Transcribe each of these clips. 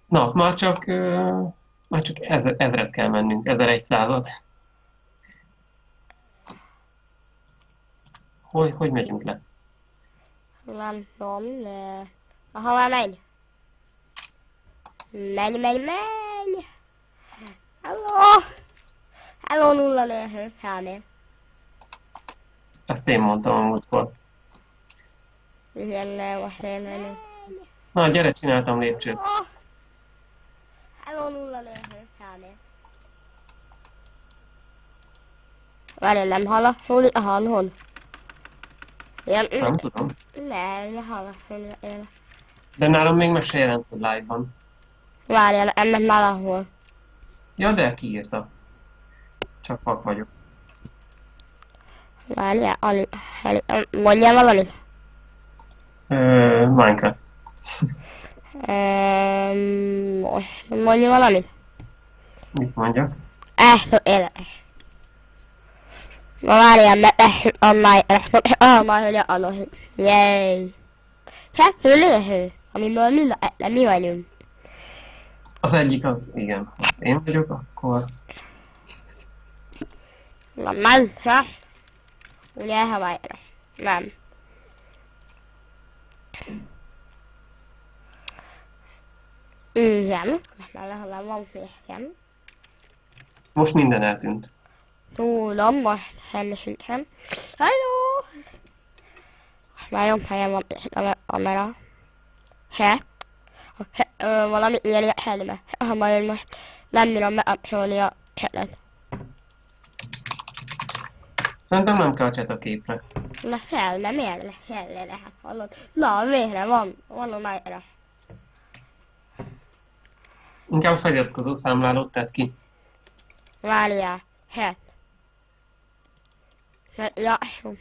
Na, már csak ezret kell mennünk, 1100-at. Hogy megyünk le? Nem tudom, de... Aha, már megy. Megy. Hello! Hello, nulla nélkül. Hello. Ezt én mondtam a múltkor. Igen, nem, most én nem. Na, gyere, csináltam lépcsőt. Hello, nulla nélkül. Hello. Várj, nem hallak, aha, hol? Ilyen, Nem tudom. nem hallak, én. De nálam még meg se jelent, hogy live van. Várjál, ennek valahol. Ja, de kiírta. Csak vak vagyok. Várjál, mondjál valamit? Minecraft. Most mondja valamit? Mit mondjak? Érdekes. Na várjál, mert majd hogy adott. Jéj. Hát, lőhő, amiből mi vagyunk. Az egyik az, igen, az én vagyok, akkor... Na, Minecraft. Ugye, ha várjál. Nem. Igen. Már legalább van fészkem. Most minden eltűnt. Tudom, most semmisítem. Hello! Már jobb helyen van a kamera. Hát? Valami írja helme. Ha majd most nem bírom bekapcsolni a chatet. Szerintem nem kell a chat a képre. Na helme, miért kellene? Hát hallod? Na, végre van a Minecraft. Inkább feliratkozó számlálót tett ki. Várjál, hát. Ja,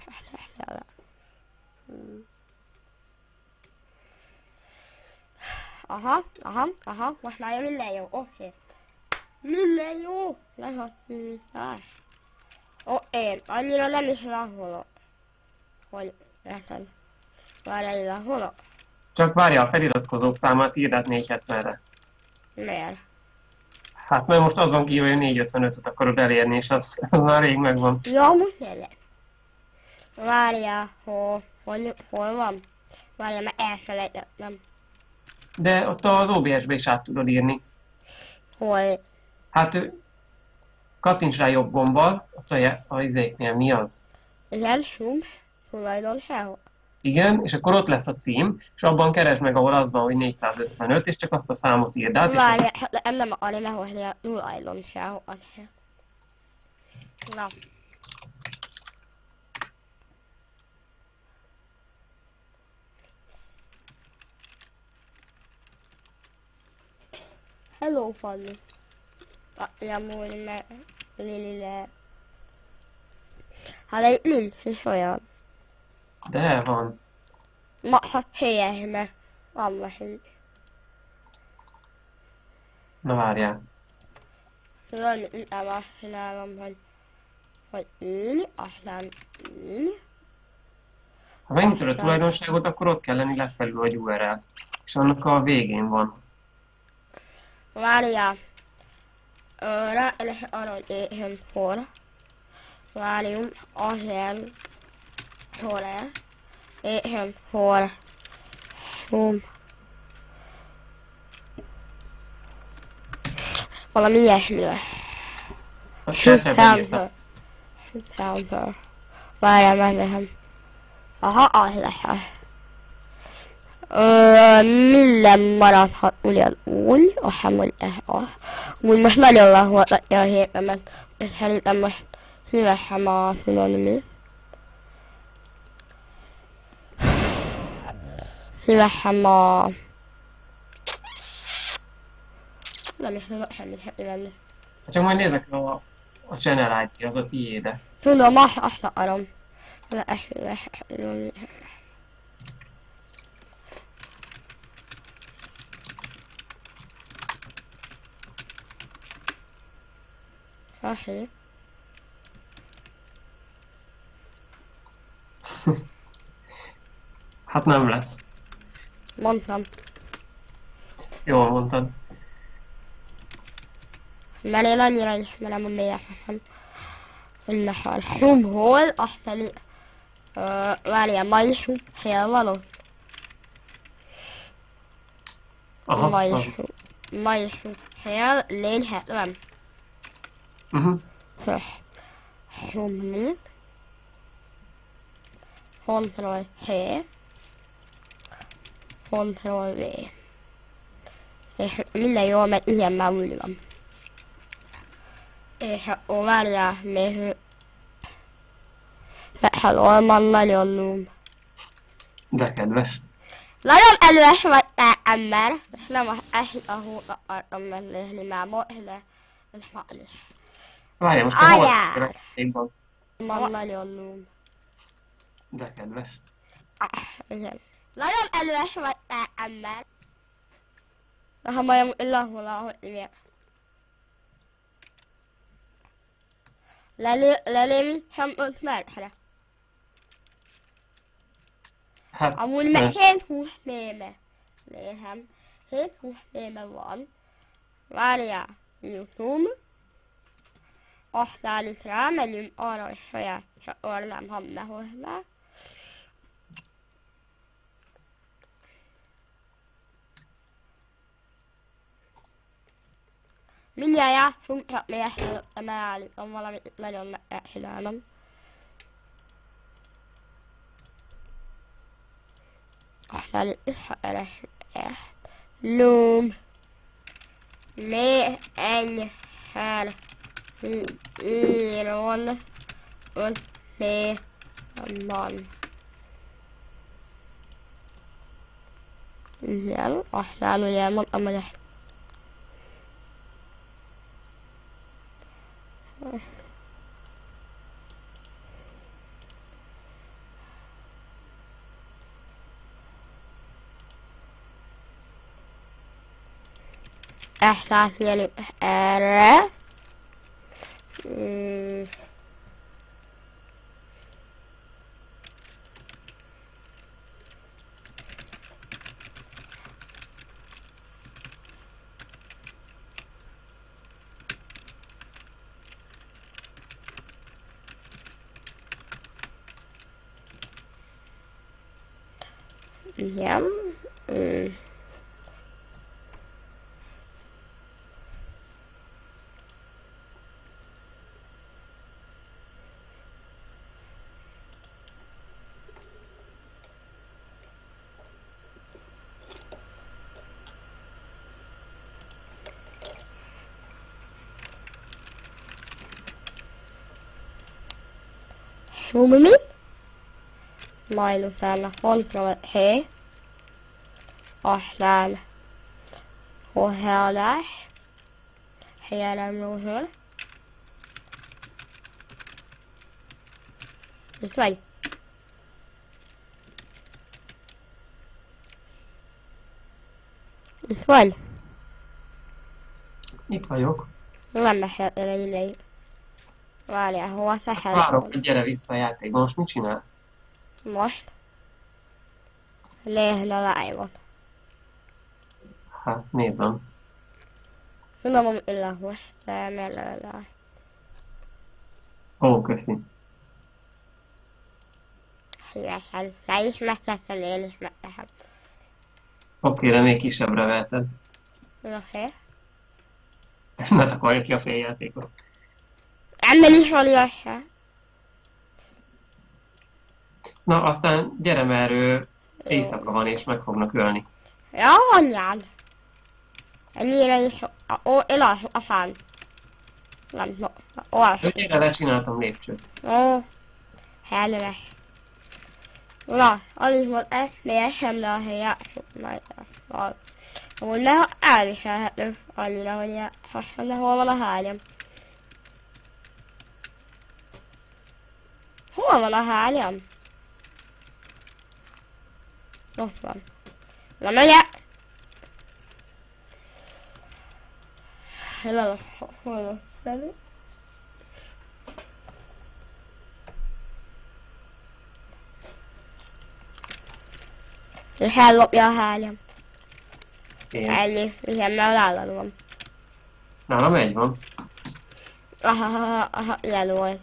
aha, most már jön minden jó, oké. Minden jó, lehet mindás. Én annyira nem is laholok. Hogy, érted? Várjál, laholok? Csak várja a feliratkozók számát, írd át 470-re. Miért? Hát mert most az van kiírva, hogy 455-öt akarod elérni, és az már rég megvan. Ja, most jelen. Várjál, hol van? Várjál, mert elfelejtettem. De ott az OBS-be is át tudod írni. Hol? Hát kattints rá jobb gombbal, ott a izéknél mi az? Igen, tulajdonságok. Igen, és akkor ott lesz a cím, és abban keresd meg, ahol az van, hogy 455, és csak azt a számot írd át. Várjál, hát nem akarni lehozni a tulajdonságokat. Na. Hello, Fanny. Amúgy, mert Lili le... Hát egy nincs is olyan. De van. Ma, ha helyes, mert van most. Na várjál. Tudod, mit nem azt csinálom, hogy így, aztán így. Ha megnyitod a tulajdonságot, akkor ott kell lenni lefelül, hogy URL. És annak a végén van. Várjál. Rá arra, hogy éhen hol. Várjunk, azért hol-e. Éhen hol. Valami ilyesmire. A chatre beírta. Super. Várjál, megnekem. Aha, az lesz az. Minden maradhat ugyanúgy, aztán hogy ez az. Úgy most nagyon lehortatja a hétemet, és szerintem most szívesen a szinonimi. Szívesen a... Nem is tudok semmit heti lenni. Csak majd nézek a channel ID, az a tiéde. Tudom, azt akarom. Oké. Hát nem lesz. Mondtam. Jól mondtad. Mert én annyira ismerem a mélyesesen. Innesen a szumhol, aztán várjál, majszum, hél van ott? Aha, az. Majszum, hél, lény 70. Szumni. Ctrl C. Ctrl V. És minden jól megy, ilyen már úgy van. És akkor várjál, még Hello, nagyon num. De kedves. Nagyon előes vagy te ember, és nem a hót akartam megnézni már most, de van is. Várjál, most a hol van nagyon num. De kedves. Igen. Nagyon előes vagy te ember. Ha majd lahol, ahogy igen. Lelém sem 5 percre. Hát, amúgy meg 7-20 méme. Nézem. 7-20 méme van. Várjál. YouTube. Aztán itt rámegyünk arra, hogy saját csatornám hamne hozzá. Mindjárt játszunk, csak még ezt előtte állítom, valamit itt nagyon meg kell csinálnom. Aztán itt visszakeresünk ezt. Loom. Még egyszer íron. Ott még van. Igen, aztán ugye mondtam, hogy ezt átjelünk erre. Igen. Zoom-mi. Majd utána Ctrl-C. Aztán hozzáadás. Helyelemlózol. Itt vagy. Itt vagy. Itt vagyok. Nem beszéltél egy ideig. Várjál, hova teszed? Várok, hogy gyere vissza a játékba. Most mit csinál? Most? Nézd a live-ot. Hát, nézem. Tudom, hogy illahos, de miért le. Ó, köszi. Szívesen. Te is megtetted, én is megtehem. Oké, de még kisebbre veheted. Oké. És ne takarja ki a féljátékot. Ennél is van igazság. Na, aztán gyere, mert éjszaka van és meg fognak ölni. Ja, anyád. Ennyire is... Én a fán. Nem, olvasom. Gyere, lecsináltam lépcsőt. Ó, helyes. Na, alig volt ez, még sem, de azért játszunk majd. Amúgy ne elviselhető annyira, hogy játszhassam, de hol van a hányam? Hol van a hányam? Ott van. Na megye! Hol van? És ellopja a hányam. Én. Ennyi, igen, mert nálad van. Nálam egy van. Aha, ilyen volt.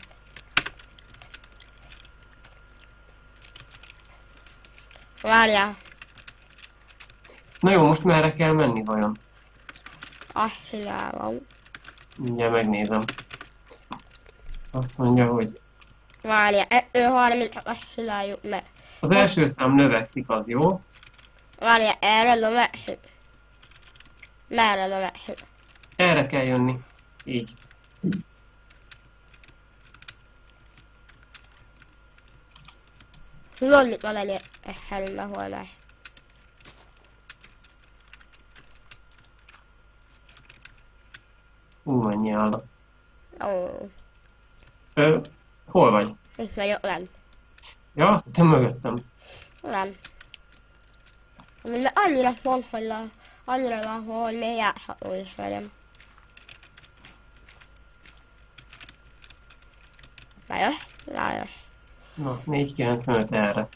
Várjál, Na jó, most merre kell menni vajon? azt csinálom. Mindjárt megnézem. Azt mondja, hogy Várjál, 30, azt csináljuk meg. az első szám növekszik, az jó. Várjál, erre növekszik. Merre növekszik? Erre kell jönni. Így. Tudod, mit van egy megoldás? Mennyi állat. Ó, Hol vagy? itt vagyok, nem. Ja, azt hittem mögöttem. Nem. Mert annyira pont, hogy annyira lahol, hogy még játszható is velem. Rájössz. Na, 495 erre.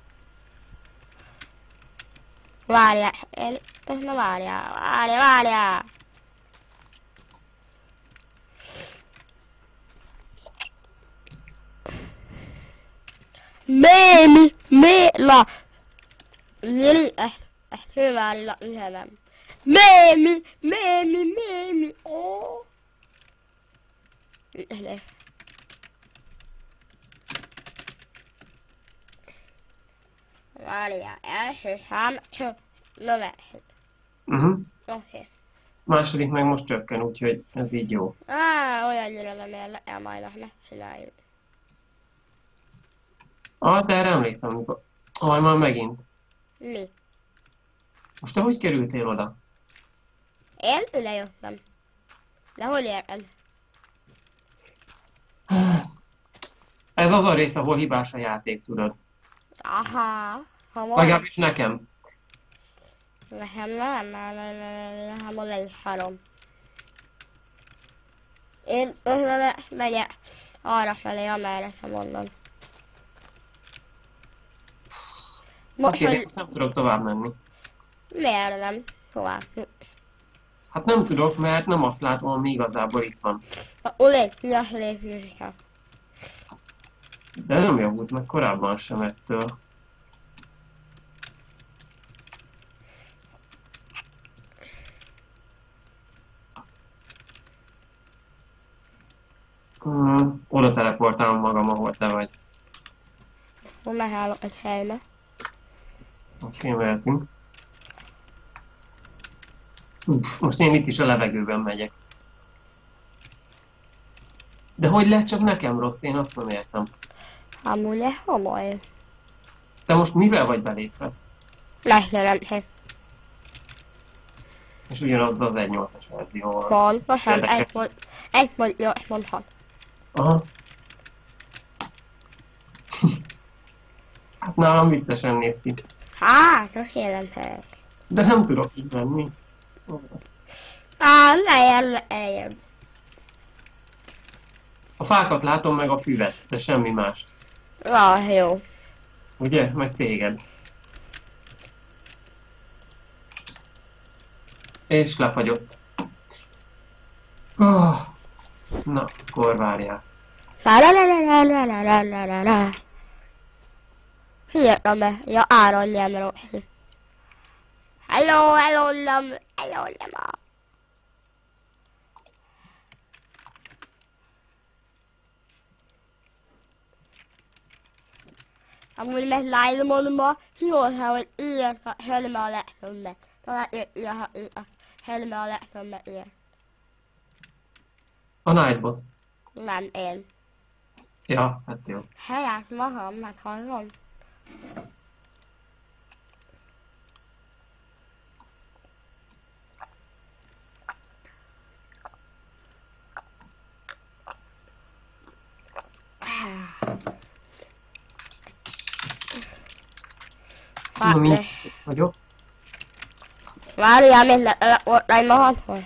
Várjál, na várjál. La. Lili, ezt hővárilag üzenem. Ó. Várjál, első szám, növekszik. Oké. Második meg most csökken, úgyhogy ez így jó. Olyannyira nem érdekel, majd megcsináljuk. De erre emlékszem, amikor... már megint. Mi? Most te hogy kerültél oda? Én ide jöttem. De hol érted? Ez az a rész, ahol hibás a játék, tudod. Aha. Legalábbis nekem. Nekem nem, le is harom. Én megyek arra felé, amerre te mondom. Oké, nem tudok tovább menni. Miért nem? Tovább. Hát nem tudok, mert nem azt látom, ami igazából itt van. Lépjünk csak. De nem javult meg korábban sem ettől. Oda teleportálom magam, ahol te vagy. Hol megállok egy helybe. Oké, mehetünk. Most én itt is a levegőben megyek. De hogy lehet csak nekem rossz? Én azt nem értem. Amúgy homoly. Te most mivel vagy belépve? Megjelentek. És ugyanaz az 1.8-as verzióval. Pontosan 1.8.6. Aha. Hát nálam viccesen néz ki. Tökéletes. De nem tudok így menni. Lejjebb. A fákat látom, meg a füvet, de semmi mást. Jó. Ugye? Meg téged. És lefagyott. Na, akkor várjál. Hihetem be. Ja, Áron nyelvről. Hello, nem. Amúgy meg Nylonba hihetem, hogy ilyen a helme a legtöbbet. Talán ilyen a helme a legtöbbet ilyen. A Nightbot. Nem, én. Ja, hát jó. Helyett magam, meghallom. Na, mi vagyok? Várjál, még ott egy magadhoz.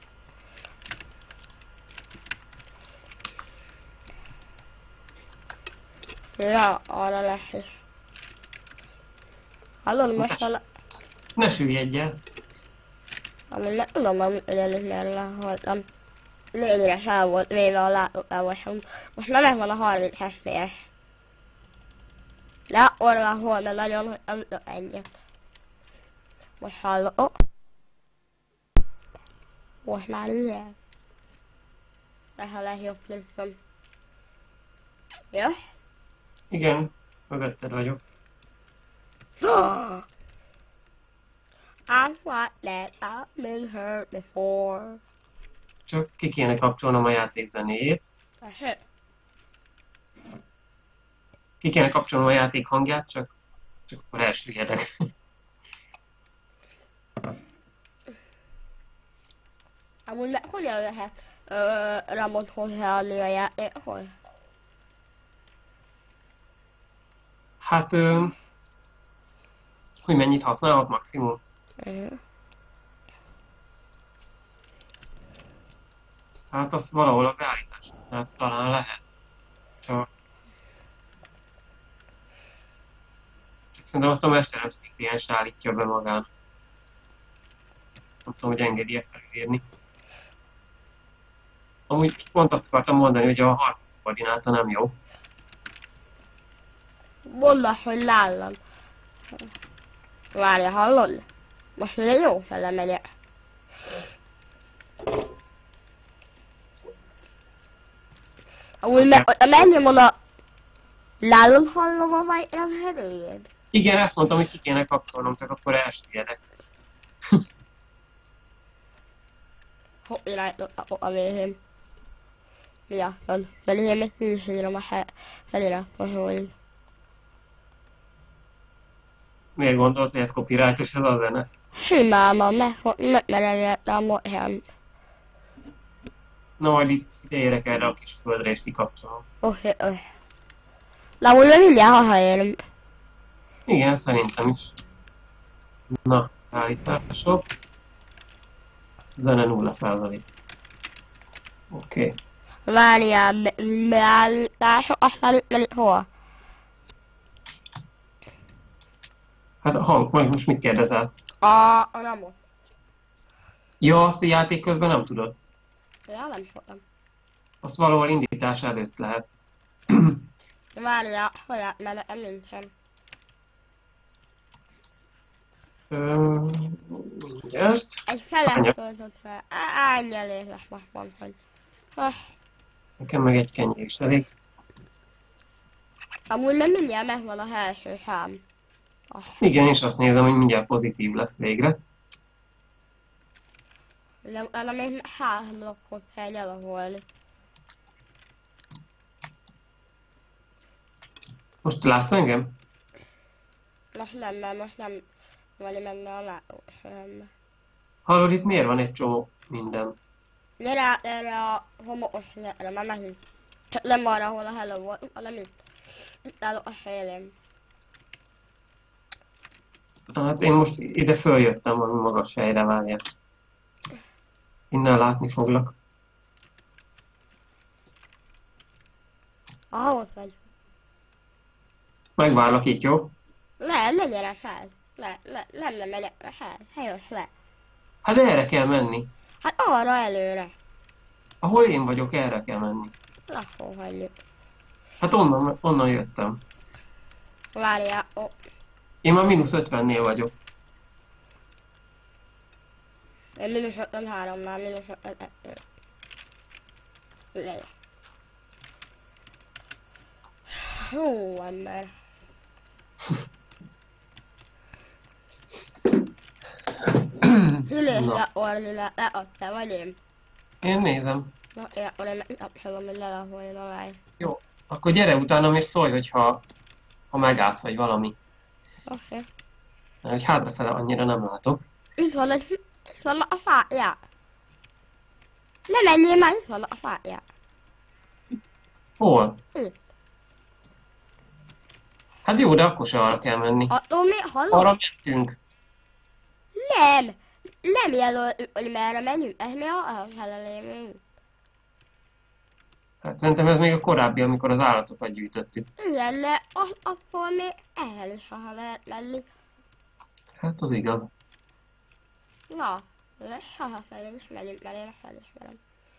Ja, arra lesz is. Hallod, most Ne süllyedj el. Amúgy nem tudom, amit ugyanis miért lehaltam. Lényre fel volt véve a látótávolságom. Most nem megvan a 30 FPS. De akkor leholna nagyon, hogy nem tudok egyet. Most hallok. Most már ilyen. Ha legjobb nem. Jössz? Igen, mögötted vagyok. I've thought that I've been hurt before. Csak ki kéne kapcsolnom a játék zenéjét. Ki kéne kapcsolnom a játék hangját, csak akkor elsüllyedek. Amúgy meg hogyan lehet ramot hozzáadni a játékhoz? Hát, hogy mennyit használhat maximum? Hát az valahol a beállítás. Hát talán lehet. Csak szerintem azt a mesteremszik kliens állítja be magán. Nem tudom, hogy engedi-e felírni. Amúgy pont azt akartam mondani, hogy a harmadik koordináta nem jó. Mondd azt, hogy nálam. Várja, hallod? Most ugye jó fele megyek. Amúgy menjem oda. Nálam hallom a Minecraft heréjét? Igen, ezt mondtam, hogy ki kéne kapcsolnom, csak akkor elsüllyedek. Hogy irányítottak a végén. Miattad. Pedig én még hűsírom a feliratot, hogy... Miért gondolt, hogy ez copyrightos ez a zene? Simán van, mert elértem olyan. Na, majd ide érek erre a kis földre és kikapcsolom. Oké. Na, úgy mindjárt hazaérem. Igen, szerintem is. Na, állítások. Zene 0%. Oké. Várjál, beállítások, aztán itt menni hol? Hát a hang, most mit kérdezel? A ramot. Ja, azt a játék közben nem tudod. Ja, nem szoktam. Azt valahol indítás előtt lehet. Várjál, hogy átmenetem nincsen. Mindjárt. Egy felet töltött fel. Ennyi elég lesz most mondani. Nekem meg egy kenyér is elég. Amúgy meg mindjárt megvan a első szám. Igen, és azt nézem, hogy mindjárt pozitív lesz végre. De utána még 3 blokkot kell gyalogolni. Most látsz engem? Most nem, mert most nem vagy menne a látószerembe. Hallod, itt miért van egy csomó minden? Gyere át erre a homokos szigetre, már megint. Csak nem arra, ahol a hello volt, hanem itt. Itt állok a szélén. Hát én most ide följöttem valami magas helyre, várjál. Innen látni foglak. Ott vagy. Megvárlak itt, jó? Ne gyere fel. Nem megyek fel. Helyos le. Hát erre kell menni. Hát arra előre. Ahol én vagyok, erre kell menni. Akkor hagyjuk. Hát onnan jöttem. Várjál, Én már -50-nél vagyok. Én -53-nál, -52. Legyen. Hú, ember. Hülésre orni leadta, vagy én? Én nézem. Na, én akkor én megkapcsolom, hogy lelaholjon a lány. Jó. Akkor gyere utánam és szólj, hogyha megállsz vagy valami. Oké. Mert hogy hátrafele annyira nem látok. Itt van a fája. Ne menjél már, itt van a fája. Hol? Itt. Hát jó, de akkor se arra kell menni. Attól mi hallod? Arra mentünk. Nem jelöl, hogy merre menjünk. Ez mi a felelőjünk? Hát szerintem ez még a korábbi, amikor az állatokat gyűjtöttük. Igen, de akkor még ehhez is, ha lehet menni. Hát az igaz. Na, Haha, fel is megyünk, mert én felismerem.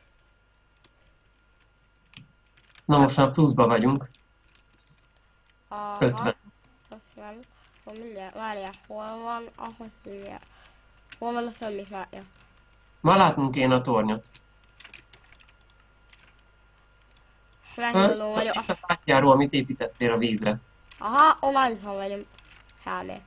Na most már pluszba vagyunk. Aha. 50. 50. Akkor mindjárt, várjál, hol van, ahogy hívják. Hol van a többi fája? Ma látnunk kéne a tornyot. Megnyúló vagyok. Itt a fátyjáról, amit építettél a vízre. Aha, ományban vagyunk. Kb.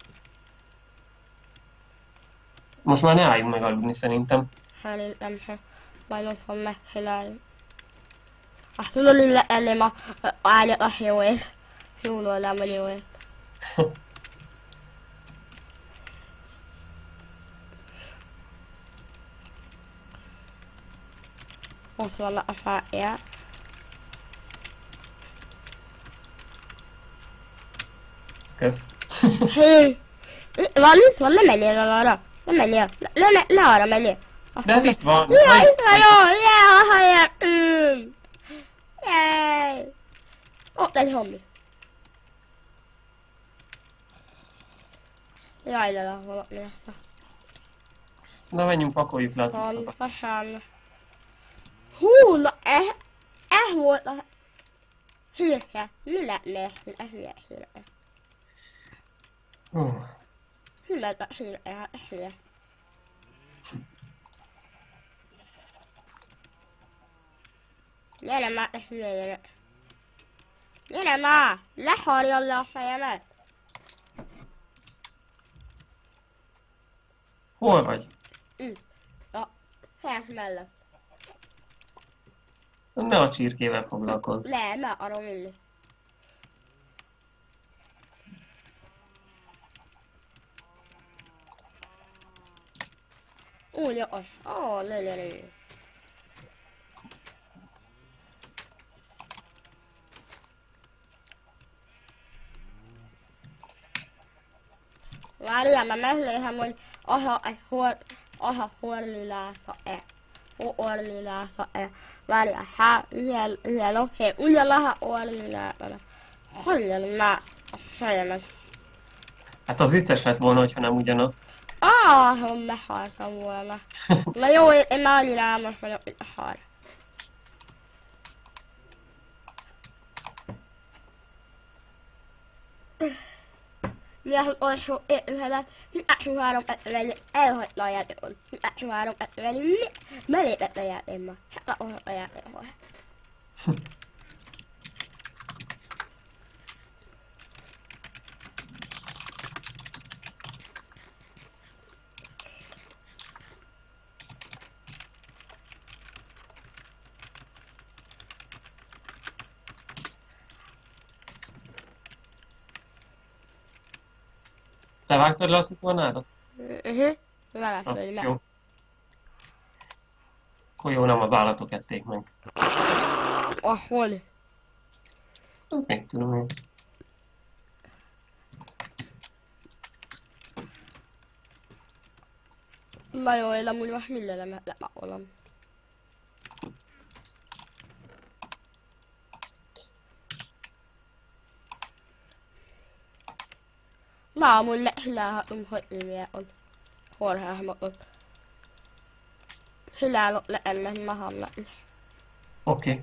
Most már ne álljunk meg aludni szerintem. Szerintem se. Majd otthon megcsináljuk. Azt tudod, hogy leenném a ágyat a jóét. Nyúlódám a jóét. Ott vannak a fájják. Kösz. Hé! Van itt? Van? Nem menjél el arra. Nem menjél. Ne arra menjél. De ez itt van. Jaj, itt vagyok! Jaj, a helyem! Jaj! Ott egy zombi. Jaj, de hol mi lesz? Na menjünk, pakoljuk le a cuccokat. Pontosan. Hú, na ez volt a hírke. Mi lett még a hírke? Mi lett a hírke? Gyere már, te hülye. Gyere már! Lehorjad le a fejemet! Hol vagy? A fejem mellett. Ne a csirkével foglalkozz. Nem, arról mindig. Úgy, jó. Ó, lő. Várjál, már megnézem, hogy horliláta-e. Horliláta-e. Várjál, ilyen, oké. Ugyanaha horliláta. Hagyjál már a fejemet. Hát az vicces lett volna, hogyha nem ugyanaz. Hogy meghaltam volna. Na jó, én már annyira álmos vagyok, hogy a hal. Mi az utolsó évedet, Pikachu 350 elhagyta a játékot. Pikachu 350 belépett a játékba. Hát a játékba. Te vágtad le a cukornádat? Levetődj meg. Jó. Akkor jó, nem az állatok ették meg. Hol? Ez mit tudom én. Na jó, én amúgy most mindenemet lepakolom. Na, amúgy megcsinálhatunk, hogy írják ott. Horhámatot. Csinálok le ennek magamnak is. Oké.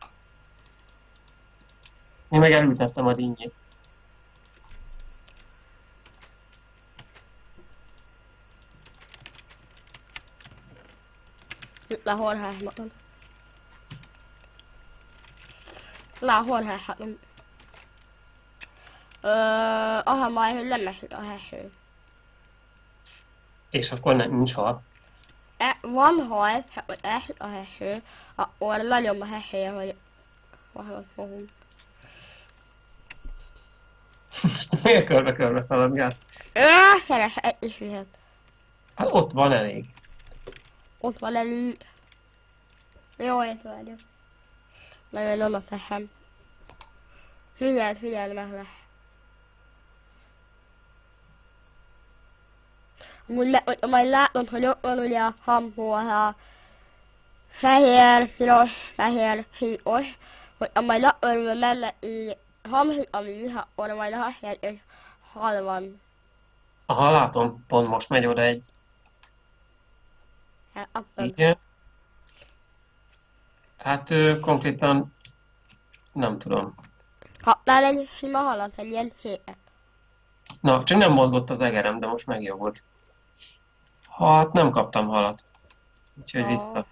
Én meg elültettem a dinnyét. Itt a horhámatot. Na, horhámatot. Aha, majd, hogy nem esik a heső. És akkor nincs hal. Van hal, hogy esik a heső, akkor nagyon a hesője, hogy valahogy fogunk. Miért körbe-körbe szaladgálsz? Keres egy is vihet. Hát ott van elég. Ott van elég. Jó, itt vagyok. Nagyon oda teszem. Figyeld meg le. Amúgy majd látod, hogy ott van ugye a hamhol, fehér, piros, fehér, hígos, hogy majd lapörül mellett így hamhíg a víz, akkor majd azt jelenti, hogy hal van. Aha, látom, pont most megy oda egy. Hát, akkor. Igen. Hát konkrétan nem tudom. Kaptál egy sima halat, egy ilyen hétet. Na, csak nem mozgott az egerem, de most megjavult. Hát nem kaptam halat. Úgyhogy vissza.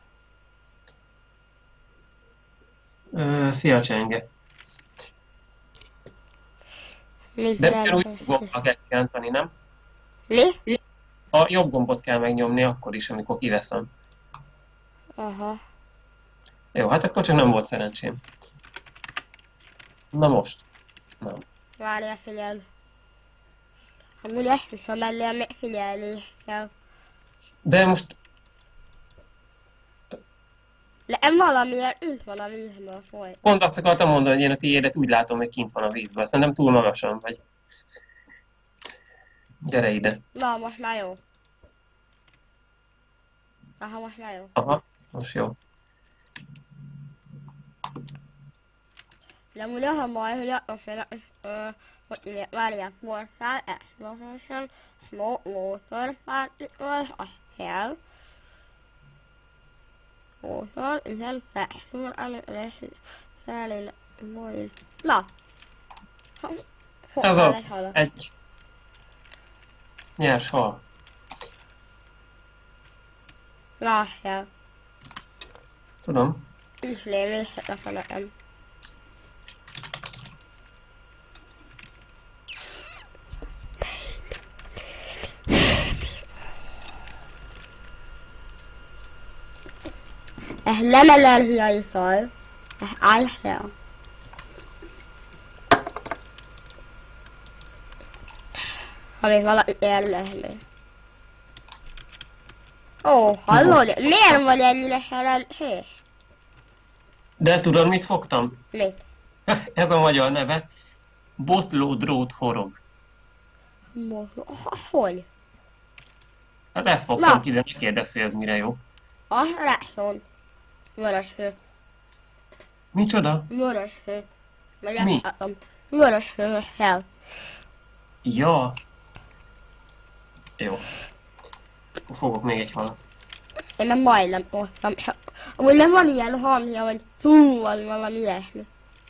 Szia, Csenge. De ugyanúgy gombra kell kirántani, nem? Mi? A jobb gombot kell megnyomni akkor is, amikor kiveszem. Aha. Jó, hát akkor csak nem volt szerencsém. Na most. Nem. Várjál, figyeld. Amúgy esküszöm mellé, még figyelni kell. De most Nem valamiért itt van a vízből folyt. pont azt akartam mondani, hogy én a tiédet úgy látom, hogy kint van a vízben. Szerintem túl magasan vagy. Gyere ide. Na, most már jó. Aha, most már jó. Aha, most jó. De úgy az a baj, hogy attól félek, hogy ugye, várjál, portál, explosion, smoke, water, particle, a hell, water, then texture, animation, selling, moil. Na! Ez Fogtál az. egy halat. Egy nyers hal. Látjál. Tudom. Islém, vészetek a nekem. Ez nem energiai faj, ez által. Ha még valaki érlehni. Ó, hallod? Miért vagy ennyire szerencsés? De tudod, mit fogtam? Mit? Ez a magyar neve. Botló drót horog. Hogy? Hát ezt fogtam Na. ki, de ne kérdezz, hogy ez mire jó. A rászon. Vöröshő. Micsoda? Vöröshő. Mi? Vöröshő kell. Ja. Jó. Akkor fogok még egy halat. Én nem majdnem voltam. Amúgy nem van ilyen hangja, hogy hú, vagy valami ilyesmi.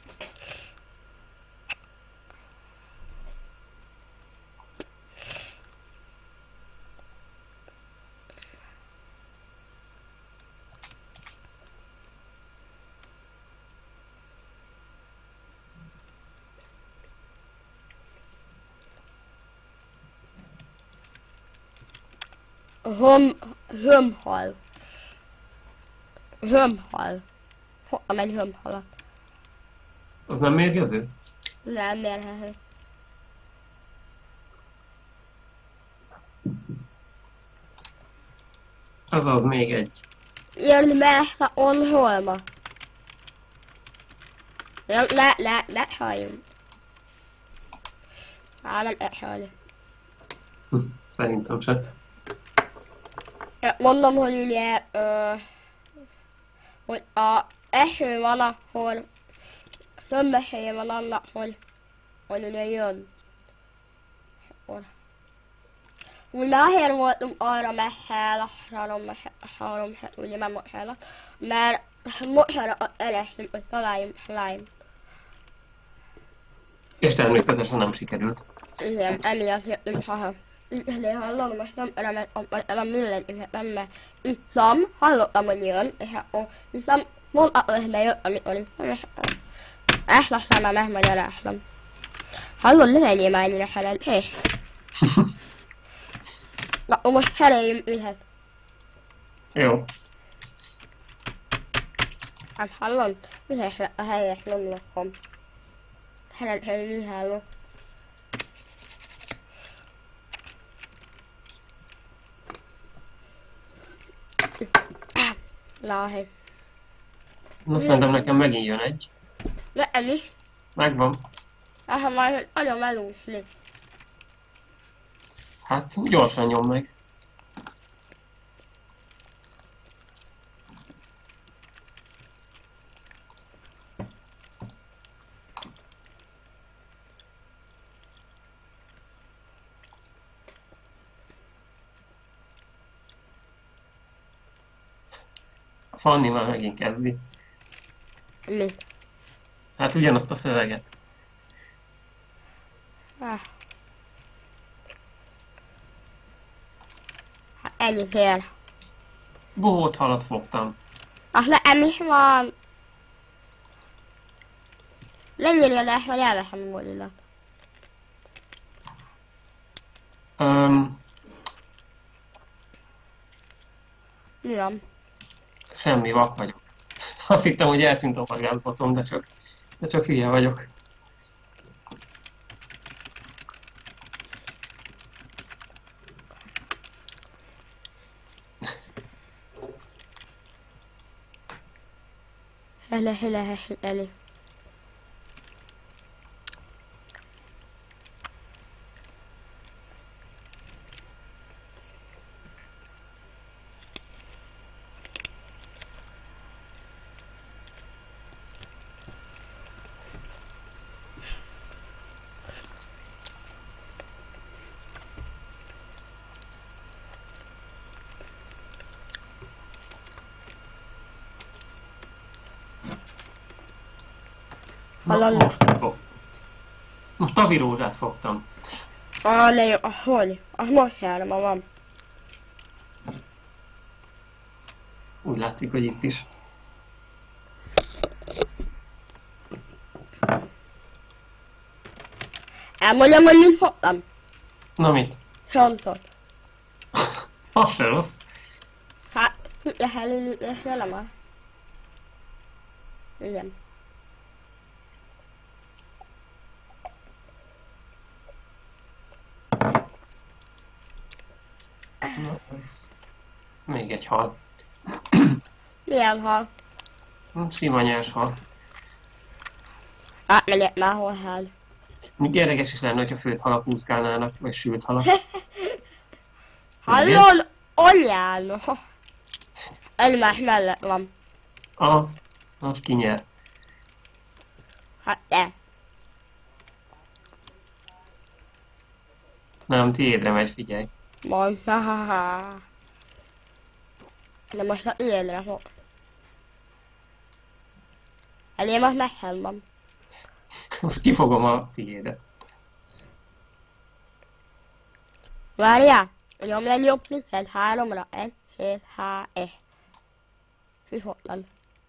Hömhal. Hömhal. Fogtam egy hömhalat. Az nem mérgező? Nem mérhető. Az még egy. Jön messze on holma. Ne halljunk. Nem lehet halni. Szerintem se. Mondom, hogy ugye, hogy a eső van, ahol több esélye van annak, hogy ugye jön. Úgy már azért voltunk arra messze lassan, ugye már mocsának, mert mocsára elestünk, hogy találjunk slime. És természetesen nem sikerült. Igen, emiatt jöttünk haza. De hallom, most nem remélem mindenkinek nem, mert üttem, hallottam, hogy jön, és akkor üttem, mondta, hogy bejött, amikor üttem, és ezt aztán már megmagyaráztam. Hallod, ne legyél már ennyire szerencsés. Na, akkor most cseréljünk ühet. Jó. Hát hallod, ühes lett a helyes nyomlakom. Szerencsés vizsgáló. Láhi. Na szerintem nekem megint jön egy. Nekem is. Megvan. Hát már nagyon melúszik. Hát gyorsan nyom meg. A Fanni már megint kezdi. Mi? Hát ugyanazt a szöveget. Ah. Hát ennyi fél. Bohóc halat fogtam. Ah, nekem is van. Lenyírja le, vagy elveszem a módilat. Mi van? Semmi, vak vagyok. Azt hittem, hogy eltűnt a magánfotom, de csak hülye vagyok. Elé. Hallani. Most tavirózsát fogtam. Ah, ne jó, hogy? Az most jár, ma van. Úgy látszik, hogy itt is. Elmondjam, hogy mit fogtam? Na mit? Csontot. Az se rossz. Hát, lehelőlés velem már. Igen. Na, ez... Még egy hal. Milyen hal? Sima nyers hal. Átmegyek már hozzá. Még érdekes is lenne, hogyha főtt halak úszkálnának, vagy sült halak. Hallod? Anyán! Egymás mellett van. Aha, most ki nyer. Hát te. Nem, tiédre megy, figyelj. Mondta, ha. De most a ilyenre fog. Elém az messze van. Most kifogom a tiédet. Várjál! Nyomj egy jobb klikket 3-ra. 1, 7, H, E. Kifogtam.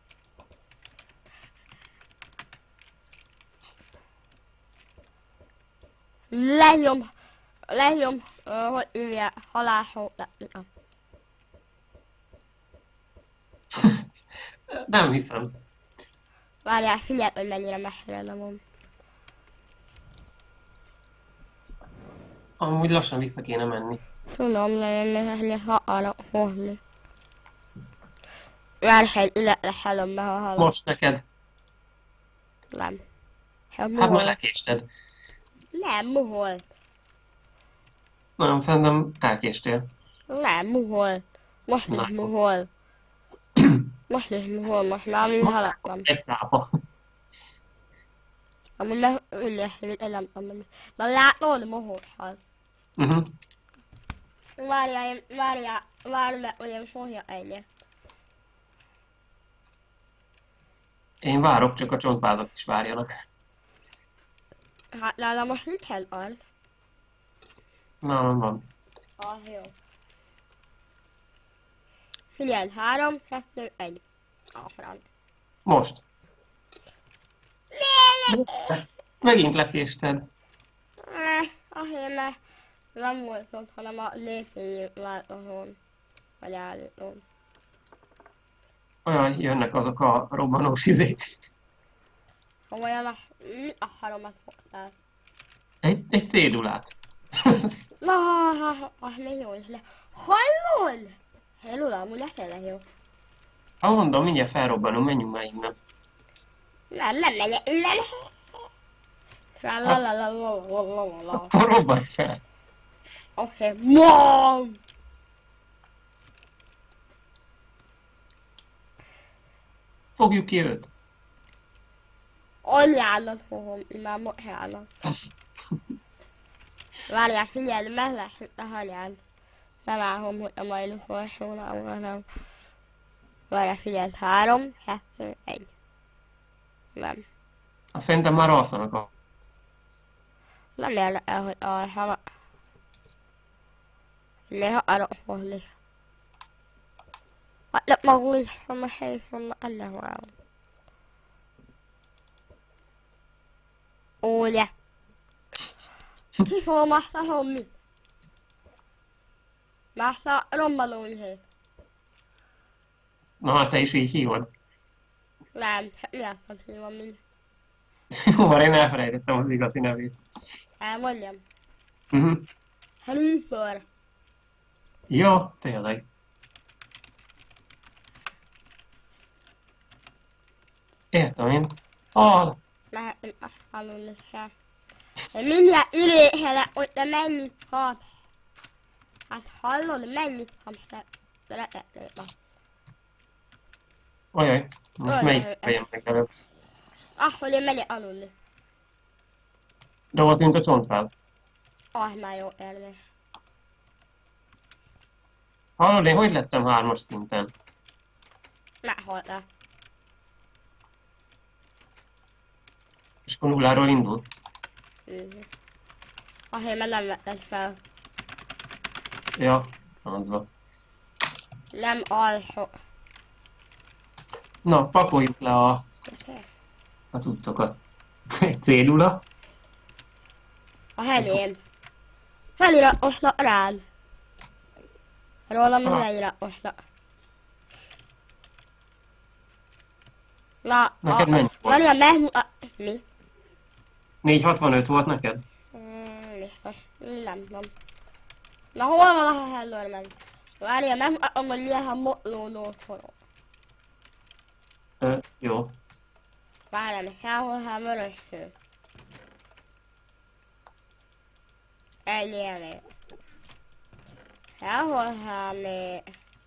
Lenyom, hogy írják, halászó technika. Nem hiszem. Várjál, figyeld, hogy mennyire messzire nyomom. Amúgy lassan vissza kéne menni. Tudom, hogy arra fogni. Verseny, illetve helom be, ha hallom. Most neked. Nem. Hát már lekésted. Nem, muhol. Nem, szerintem elkéstél. Nem, muhol. Most is Na. muhol. Most is muhol, most már mind haladtam. Egy cápa. Amúgy ne ügyesít, én nem tudom. Na látod, muholhal. Várj meg, hogy én fogja ennyi. Én várok, csak a csontvázak is várjanak. Hát nálam most nincsen az. Nálam van. Ah, jó. Figyelj, 3, 2, 1. Afrán. Most. Megint lekésted. Azért, mert nem volt ott, hanem a lépélyét változón. Vagy állítón. Olyan jönnek azok a robbanós izék. Komolyan, mit akarom megfogtál? Egy cédulát. Na, az még jó is le. Hallod? Hallod, amúgy lefelé jó. Ha mondom, mindjárt felrobbanom, menjünk már innen. Nem megyek innen. Lalalalalalala. Akkor robbanj fel. Oké, MOM! Fogjuk ki őt. Anyának fogom, már mosának. Várjál, figyelj, meg lesz itt a hanyád. Nem állom, hogy a majd utolsónál van. Várj, figyeld, 3, 2, 1. Nem. Azt szerintem már alszanak Nem érdekel, hogy alszanak. Néha arra hozni. Hát maguk is van a helyszínben, ennek várom. Ugye? Ki fog azt a hommit? Azt a rombalónyhét. Na hát te is így hívod. Nem, miért nem hívom mind? Jó, már én elfelejtettem az igazi nevét. Elmondjam. Uh-huh. Reaper. Jó, tényleg. Értem én. Mehetünk azt aludni sem. Én mindjárt ülésre, hogy te mennyit kapsz. Hát hallod, mennyit kapsz te? Szeretetnél ma. Ajaj, most Ajaj, melyik ajaj. fejjem meg előbb? Azt, hogy én megyek aludni. De hol tűnt a csontváz? Az már jó érzés. Hallod, én hogy lettem 3-as szinten? Meghaltál. És akkor nulláról indul? Azért, mert nem vetted fel. Ja, francba. Nem alsó. Na, pakoljuk le a cuccokat. Egy cédula. A helyén. Feliratosnak rád. Rólam is Ah. leiratosnak. Na, Neked mennyi volt? Maria mi? 465 volt neked? Biztos. Nem tudom. Na hol van a Hellerman? Várja, megmutatom, hogy milyen a motlódó torok. Jó. Várja, mi kell hozzá vöröső. Egyéni. Kell hozzá még...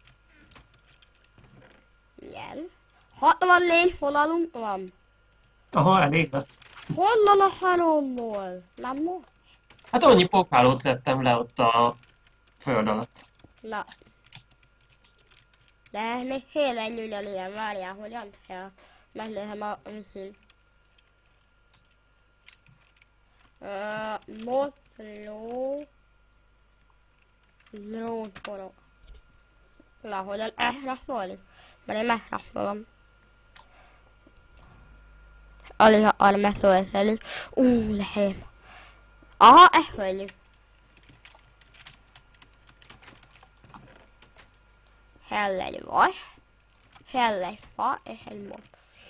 Ilyen. 64 vonalunk van. Aha, elég lesz. Honnan a haromból? Nem most? Hát annyi pókhálót szedtem le ott a föld alatt. Na. De ez még fél egy ilyen, várjál, hogyan kell megnézem a viszint. Motló... Drótforok. Na, hogyan elrafolni? Mert én megrafolom. Alig arra megtölteni. Lehém. Aha, ezt följük. Kell egy vas, kell egy fa és egy mod.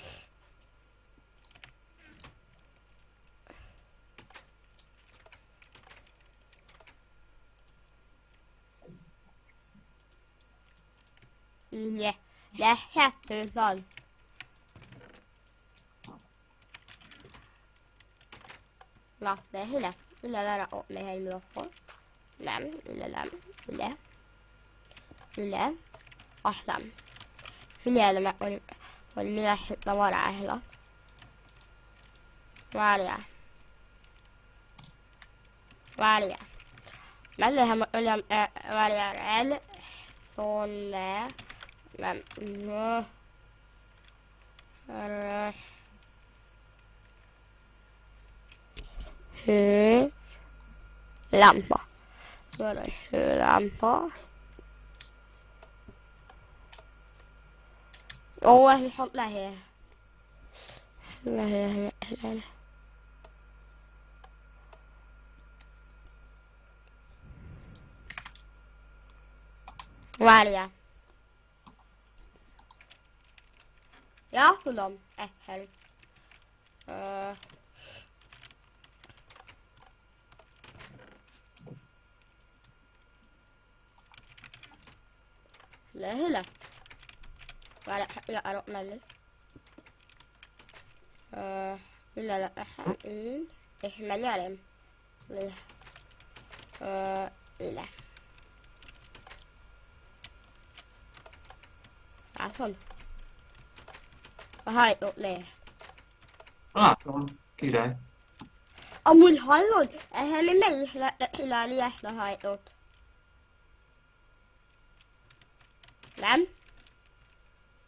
Ugye, de kettő van. Na, de ide lerakok még egy blokkot. Nem, ide nem, ide. Ide. Azt nem. Figyeld meg, hogy mi lesz itt a varázslat. Várjál. Várjál. Megnézem, hogy olyan, várjál, red, sonne, nem, hő, lámpa. Vörös lámpa. Ó, ez viszont nehéz. Nehéz. Várjál. Ja, tudom, egyszerű. Lehűle? Várjál, járok mellé. Ille lehessen így, és megnyerem. Ille. Látod? A hajtót le. Látom, király. Amúgy hallod? Ehhez még meg is lehetne csinálni ezt a hajtót. Nem?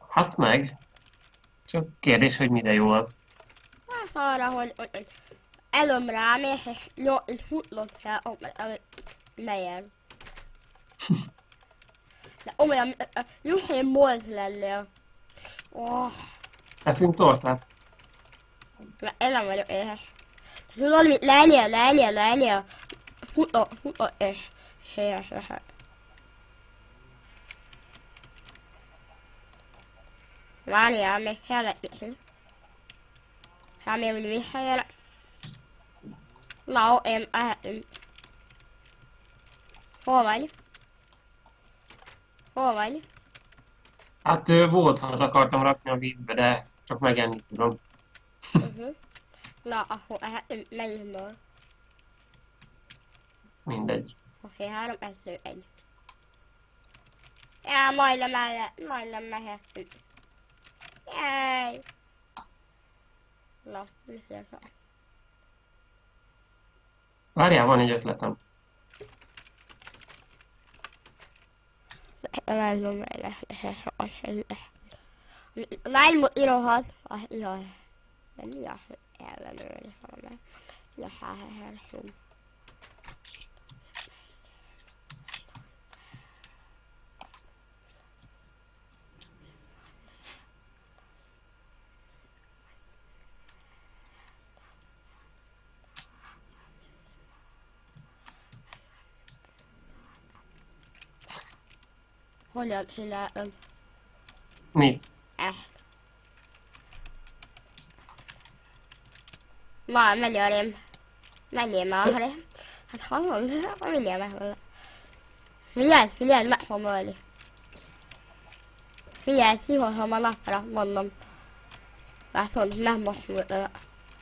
Hát meg. Csak kérdés, hogy mire jó az. Hát arra, hogy elöm rám, és futnod kell, amit melyen. De olyan, Usain Bolt lennél. Oh, Eszünk tortát. mert én nem vagyok éhes. Tudod mit? Lennél. Futod, és éhes lehet. Várjál, még kellett neki. Remélem, hogy visszajönnek. Na, én ehetünk. Hol vagy? Hol vagy? Hát bócot akartam rakni a vízbe, de csak megenni tudom. Na, akkor ehetünk melyikből? Mindegy. Oké, 3, 2, 1. Majdnem mehettünk. Jaj! Na, visszajönnek. Várjál, van egy ötletem. Látom, Lány írohat. Jaj. De mi az, hogy ellenőrizni valami? Jaj, hogyan csinálom Mit? ezt? Ma, menj arrém. Menjél már arrém. Hát hallom, mindjárt meghallom. Figyelj, meg fogom ölni. Figyelj, kihozom a napra, mondom. Látod, nem most múlva.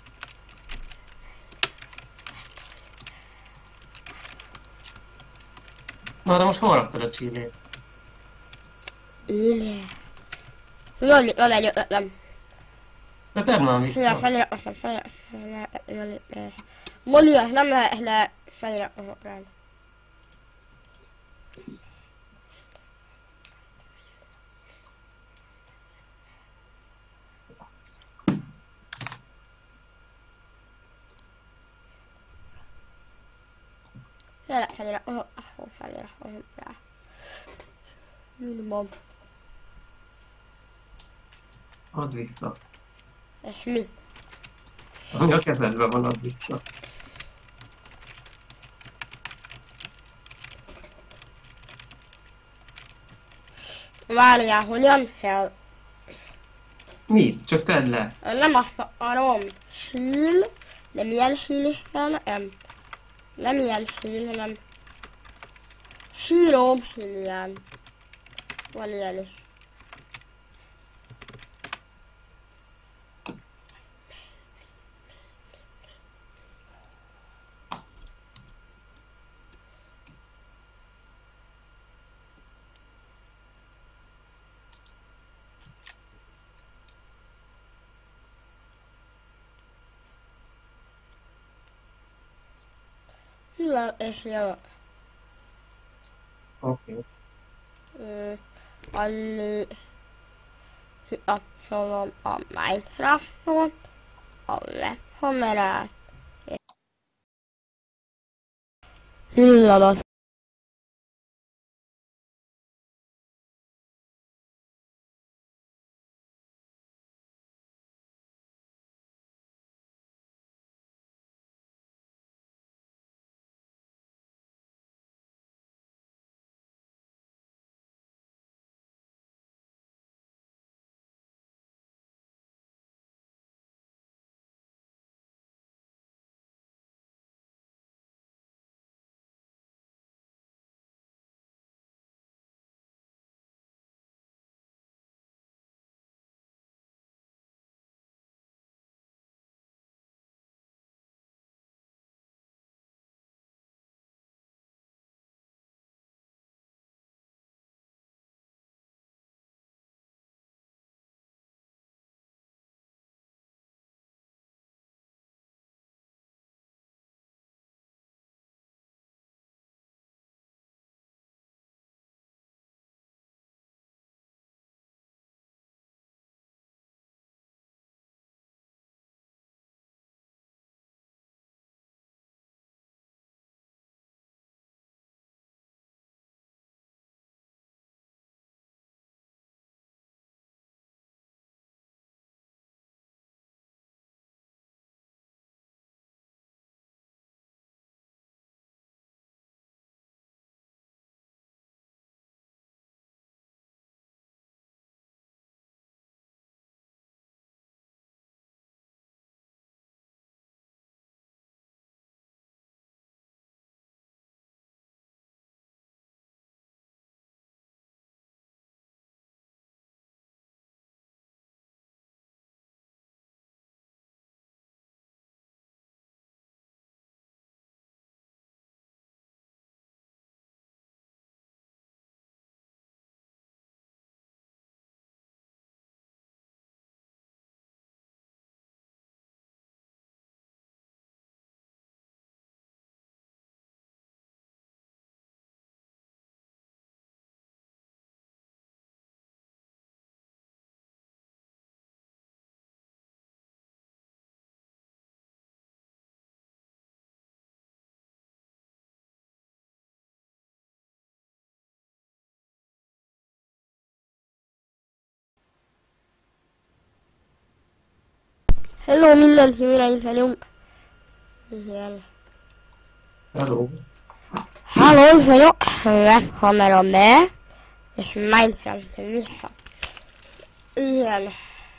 Na, de most hol raktad a csillét? Ide. Tudod mit, van egy ötletem. De tedd már vissza. Mondja, nem lehetne feliratni rá. Lehet feliratni rá. Minimum. Add vissza. És mi? Ami a kezedben van, add vissza. Várjál, hogyan kell? Mit? Csak tedd le. Nem azt akarom. Síl, de milyen síl is kell nekem? Nem ilyen síl, hanem sírom sílján. Van ilyen is. Hülye és jövök. Oké. Annyi kikapcsolom a Minecraftot, a webkamerát, pillanat. Hello mindenki, újra itt vagyunk. Igen. Hello. Halló, vagyok, meghammerom be, és Minecraft vissza. Igen.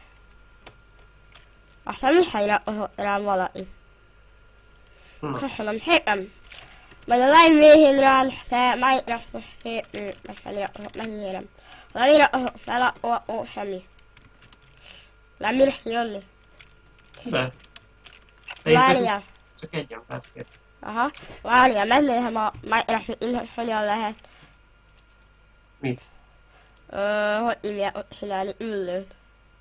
Aztán visszairatott rám valaki. Köszönöm szépen. Majd a live végén rám, te Minecraftos megfeliratott, megígérem. Ha nem iratott fel, akkor semmi. Nem bírsz jönni. De. Várjál. Csak egy embert kér. Aha, várjál, megnézem a Minecraft internet, hogyan lehet. Mit? Hogy hívják ott csinálni ülőt.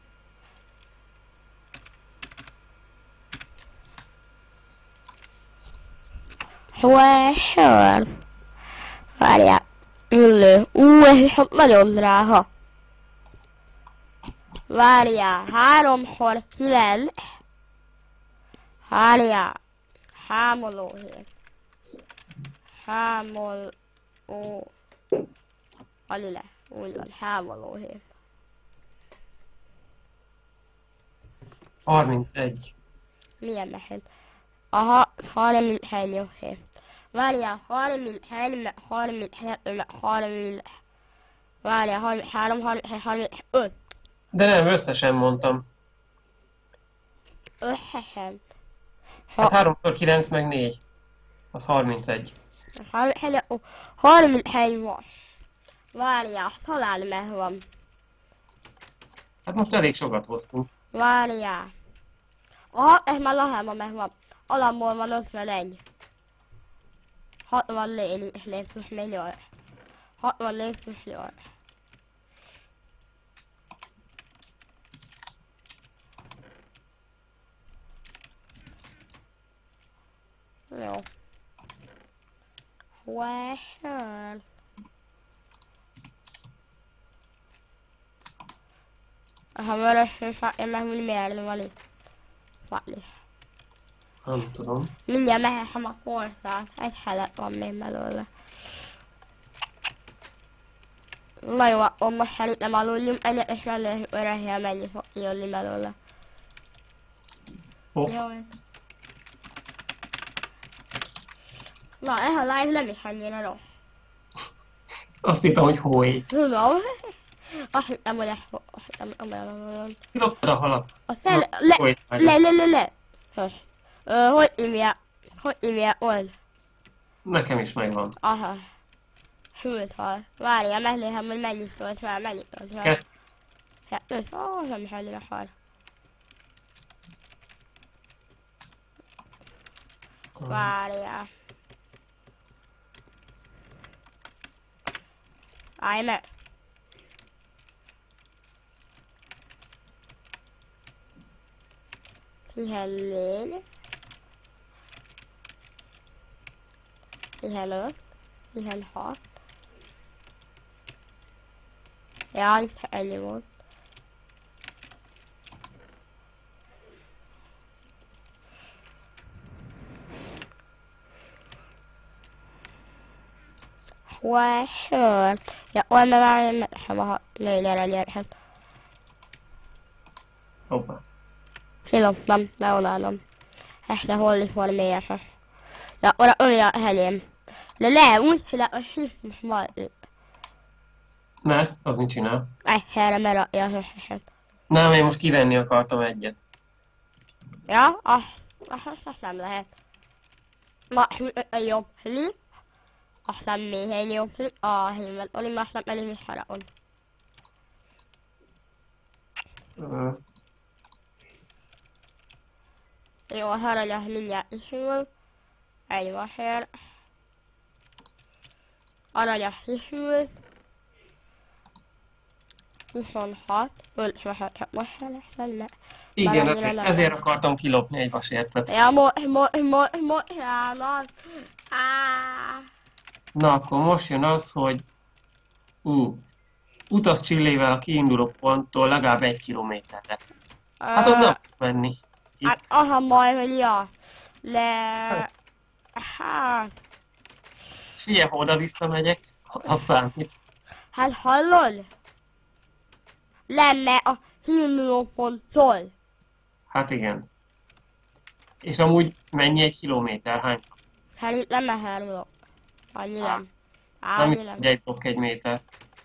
Sweater. Várjál, ülő. Ez viszont nagyon drága. Várjál, 3x9. Várjál, hámolóhét. Hámoló... Alile, úgy van, hámolóhét. 31. Milyen lehet? Aha, 31 jó hét. Várjál, 31, meg 32, meg 30... Várjál, 33, 34, 35. De nem, összesen mondtam. Összesen. Hát 3x9 meg 4. Az 31. 31 van. Várjál, talán megvan. Hát most elég sokat hoztunk. Várjál. Aha, ez már Lahában megvan. Alamból van 51. 64 és 4 plusz 8. 64 plusz 8. Jó. Question. Ha vörös én meg miért van itt? Várj. Nem tudom. Mindjárt mehettem a portát. Egy helet van még belőle. Na jó, akkor most szerintem aludjunk egyet, és megnézzük örökkel mennyi fog jönni belőle. Oh. Jó. Na, ez a live nem is annyira rossz. Azt hittem, hogy hóé. Tudom. Azt hittem, hogy ez fog... Azt hittem, hogy Kiloptad a halat. Le. Hogy hívják old? Nekem is megvan. Aha. Sült hal. Várjál, megnézem, hogy mennyit volt fel, mennyit volt fel. Kettőt? Nem is annyira hal. Várjál. Állj meg. Tihennégy. 15. 16. Jaj, ennyi volt. Question. Ja, oldna már én sem a lényerre nyerhet. Hoppá. Kiloptam, leonálom. Este hollik van mélyesen. Ja, oda ölj a helyém. De ne, úgy csinál, hogy hívjuk majd. Mert? Az mit csinál? Egyszerre merakja az összeset. Nem, én most kivenni akartam egyet. Ja, azt nem lehet. Most egy jobb klik. Aztán még egy jobb klik. Híved, Oli, aztán pedig visszarakod. Jó, az arany az mindjárt isül. Egy vasér. Arany az isül. 26. 56 vasér lenne. Igen, ezért akartam kilopni egy vasércet. Ja, mosának. Na, akkor most jön az, hogy utaz Csillével a kiinduló ponttól legalább 1 kilométerre. Hát ott nem tud menni. Itt. Hát az a baj, hogy ja. Hát... Figyelj, ha oda-vissza megyek, az számít. Hát hallod? Lenne a kiinduló ponttól. Hát igen. És amúgy mennyi egy kilométer? Hány? Szerintem mehet blokk. Annyi nem. Nem Annyi hiszem, nem. hogy egy blokk egy méter.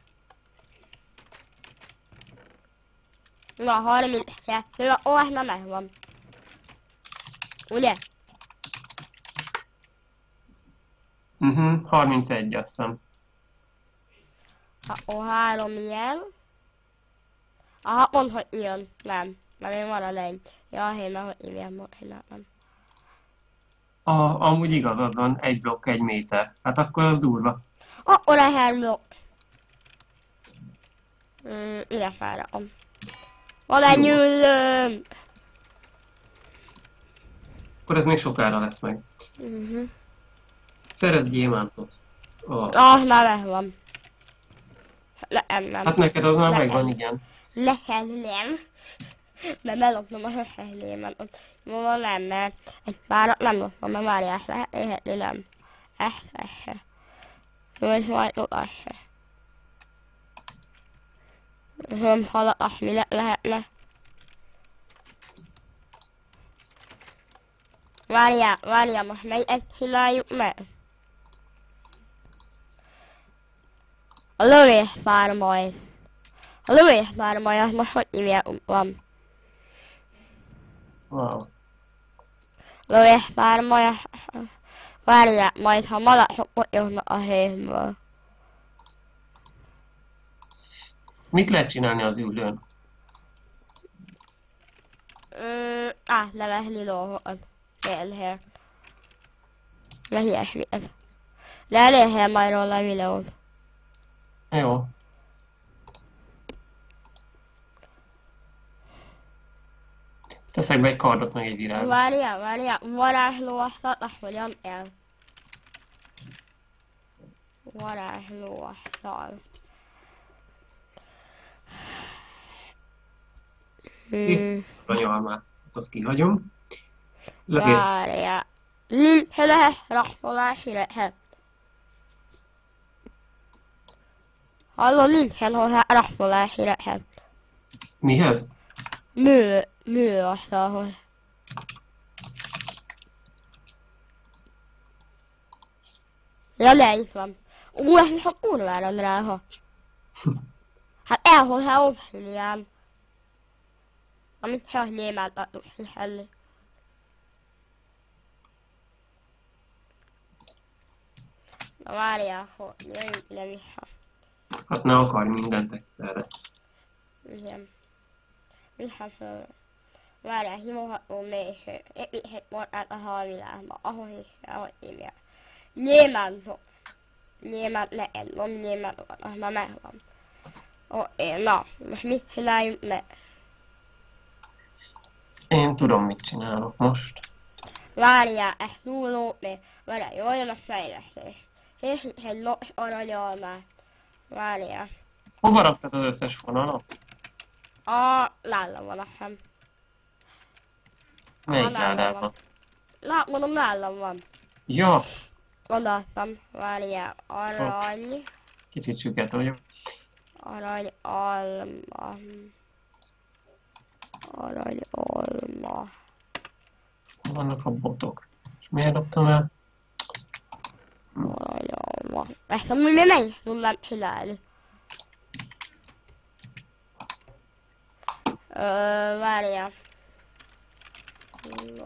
Na, 32. Ó, nem megvan. Ugye? 31, azt hiszem. Ó, 3 ilyen. Aha, mondd, hogy ilyen. Nem. Mert én marad egy. Ja, én mert hogy ilyen volt, nem. Amúgy igazad van, egy blokk egy méter. Hát akkor az durva. Ó, lehet blokk. Ide felrakom. Van egy Jó. nyűlőm. Akkor ez még sokára lesz meg. Szerez gyémántot. Ah, már megvan. Nem. Hát neked az már Nem. megvan, igen. Nekem nem. Mert belopnom a hőhelynémet. Mondom nem, mert egy párat nem lopnom, mert várjál, lehet éhetni nem. Ezt se. Hogy majd oda se. Nem halat, mi lehetne. Várjál, most melyiket csináljuk meg? A lövészpár majd. A lövészpár majd, az most hogy hívják van? Wow. Lövészpár majd, várjál, majd ha malacsok ott jönnek a hétből. Mit lehet csinálni az üldőn? Átnevezni dolgokat. Félhér. Ne ilyesmiket. De elérhél majd róla a videót. Jó. Teszek be egy kardot, meg egy virágot. Várjál, varázslóasztal, azt mondjam el. Varázslóasztal. A nyalmát. Azt kihagyom. Lövész. Várjál. Lilheles rakolási lehet. Hallom, nincsen hozzá rakolási lehet. Mihez? Műasztalhoz. Ja, de itt van. Ez is a kurvára drága. Hát elhozzá obszidián. Amit csak némát adtuk hiszellni. Na várjál, hogy jöjjünk ide vissza. Hát ne akarj mindent egyszerre. Igen. Vissza föl. Várjál, himogató mélység. Építhet mortát a halvilágba, ahol is, ahogy hívják. Nyilvánzok. Nyilván neked, mondj nyilvánokat, az már megvan. Na, most mit csináljunk meg? Én tudom, mit csinálok most. Várjál, ezt túllópni. Várjál, jól jön a fejlesztés. Készít egy los aranyalmát. Várjál. Hova raktad az összes vonalat? Nálam van a sem. Melyik nálam ládában? van. Mondom, nálam van. Ja, Odaadtam. Várjál, arany. kicsit süket vagyok. Arany, alma. Arany, alma. Hol vannak a botok? És miért dobtam el? Arany, alma. Ezt amúgy még meg is tudnám csinálni. Várjál. No.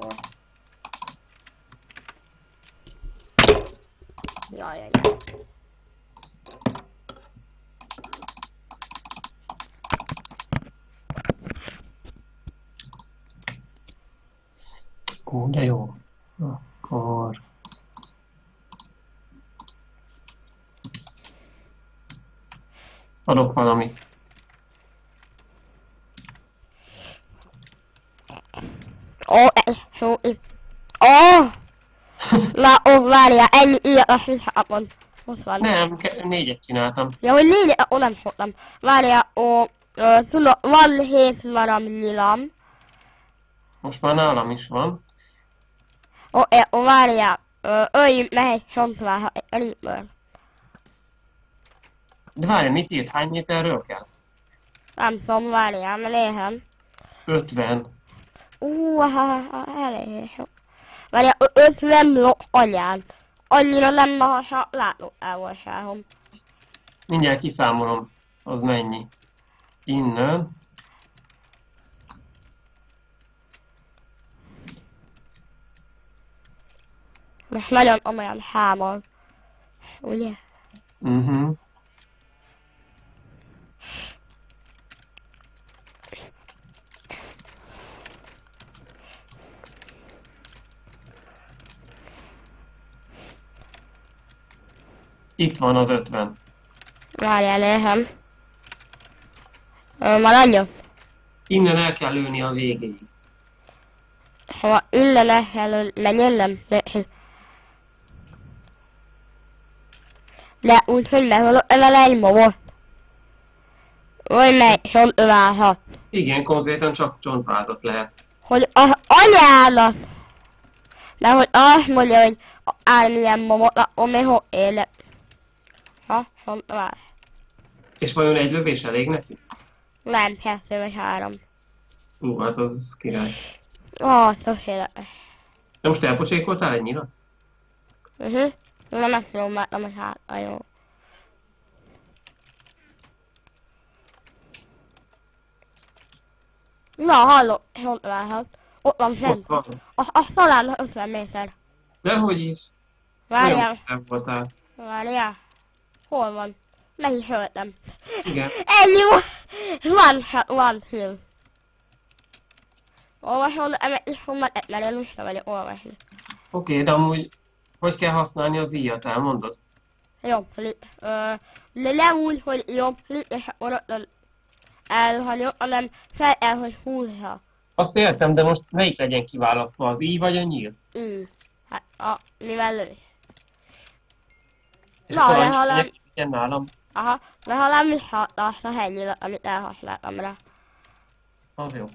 Jaj. Ó, de jó. Akkor... adok valamit. Na, várjál, ennyi ilyet, azt visszakapom. Ott van. Nem, 4-et csináltam. Ja, hogy 4, nem szoktam. Várjál, tudom, van 7 darab nyilam. Most már nálam is van. Várjál, öljünk meg egy csontvát, egy reaper. De várj, mit írt? Hány méterről kell? Nem tudom, várjál, mert léhem. 50. Elég sok. Várjál, 50 blokk anyán. Annyira nem magas a látótávolságom. Mindjárt kiszámolom. Az mennyi? Innen. Most nagyon olyan hámon. Ugye? Itt van az 50. Várjál, értem. Maradjon. Innen el kell lőni a végéig. Ha innen el kell, menjen nem. De úgy, hogy meghalok vele egy momot. Vagy meg csontöválhat. Igen, konkrétan csak csontvázat lehet. Hogy az anyának. De hogy azt mondja, hogy ármilyen momot, akkor még hogy élek. Ha, csontövál. És vajon egy lövés elég neki? Nem, 2 vagy 3. Hát az király. Tökéletes. De most elpocsékoltál egy nyilat? Nem megpróbáltam, hogy hát, jó. Na, hallok, csontöválhat. Ott van fent. Ott van. Az talán 50 méter. Dehogy is. Várjál, Nagyon voltál. várjál. Hol van? Meg is öltem. Igen. Ennyi van hill. Olvasom, emet is fognak, mert én lusta vagyok olvasni. Oké, de amúgy hogy kell használni az íjat, elmondod? Jobb klik. De nem úgy, hogy jobb klik, és akkor ott elhagyom, hanem fel el, hogy húzza. Azt értem, de most melyik legyen kiválasztva, az íj vagy a nyíl? Így. Hát, mivel lősz. És Na, akkor de annyi ha nem- legyen ilyen nálam. Aha, de ha nem visszaadta azt a hennyilet, amit elhasználtam rá. Az jó.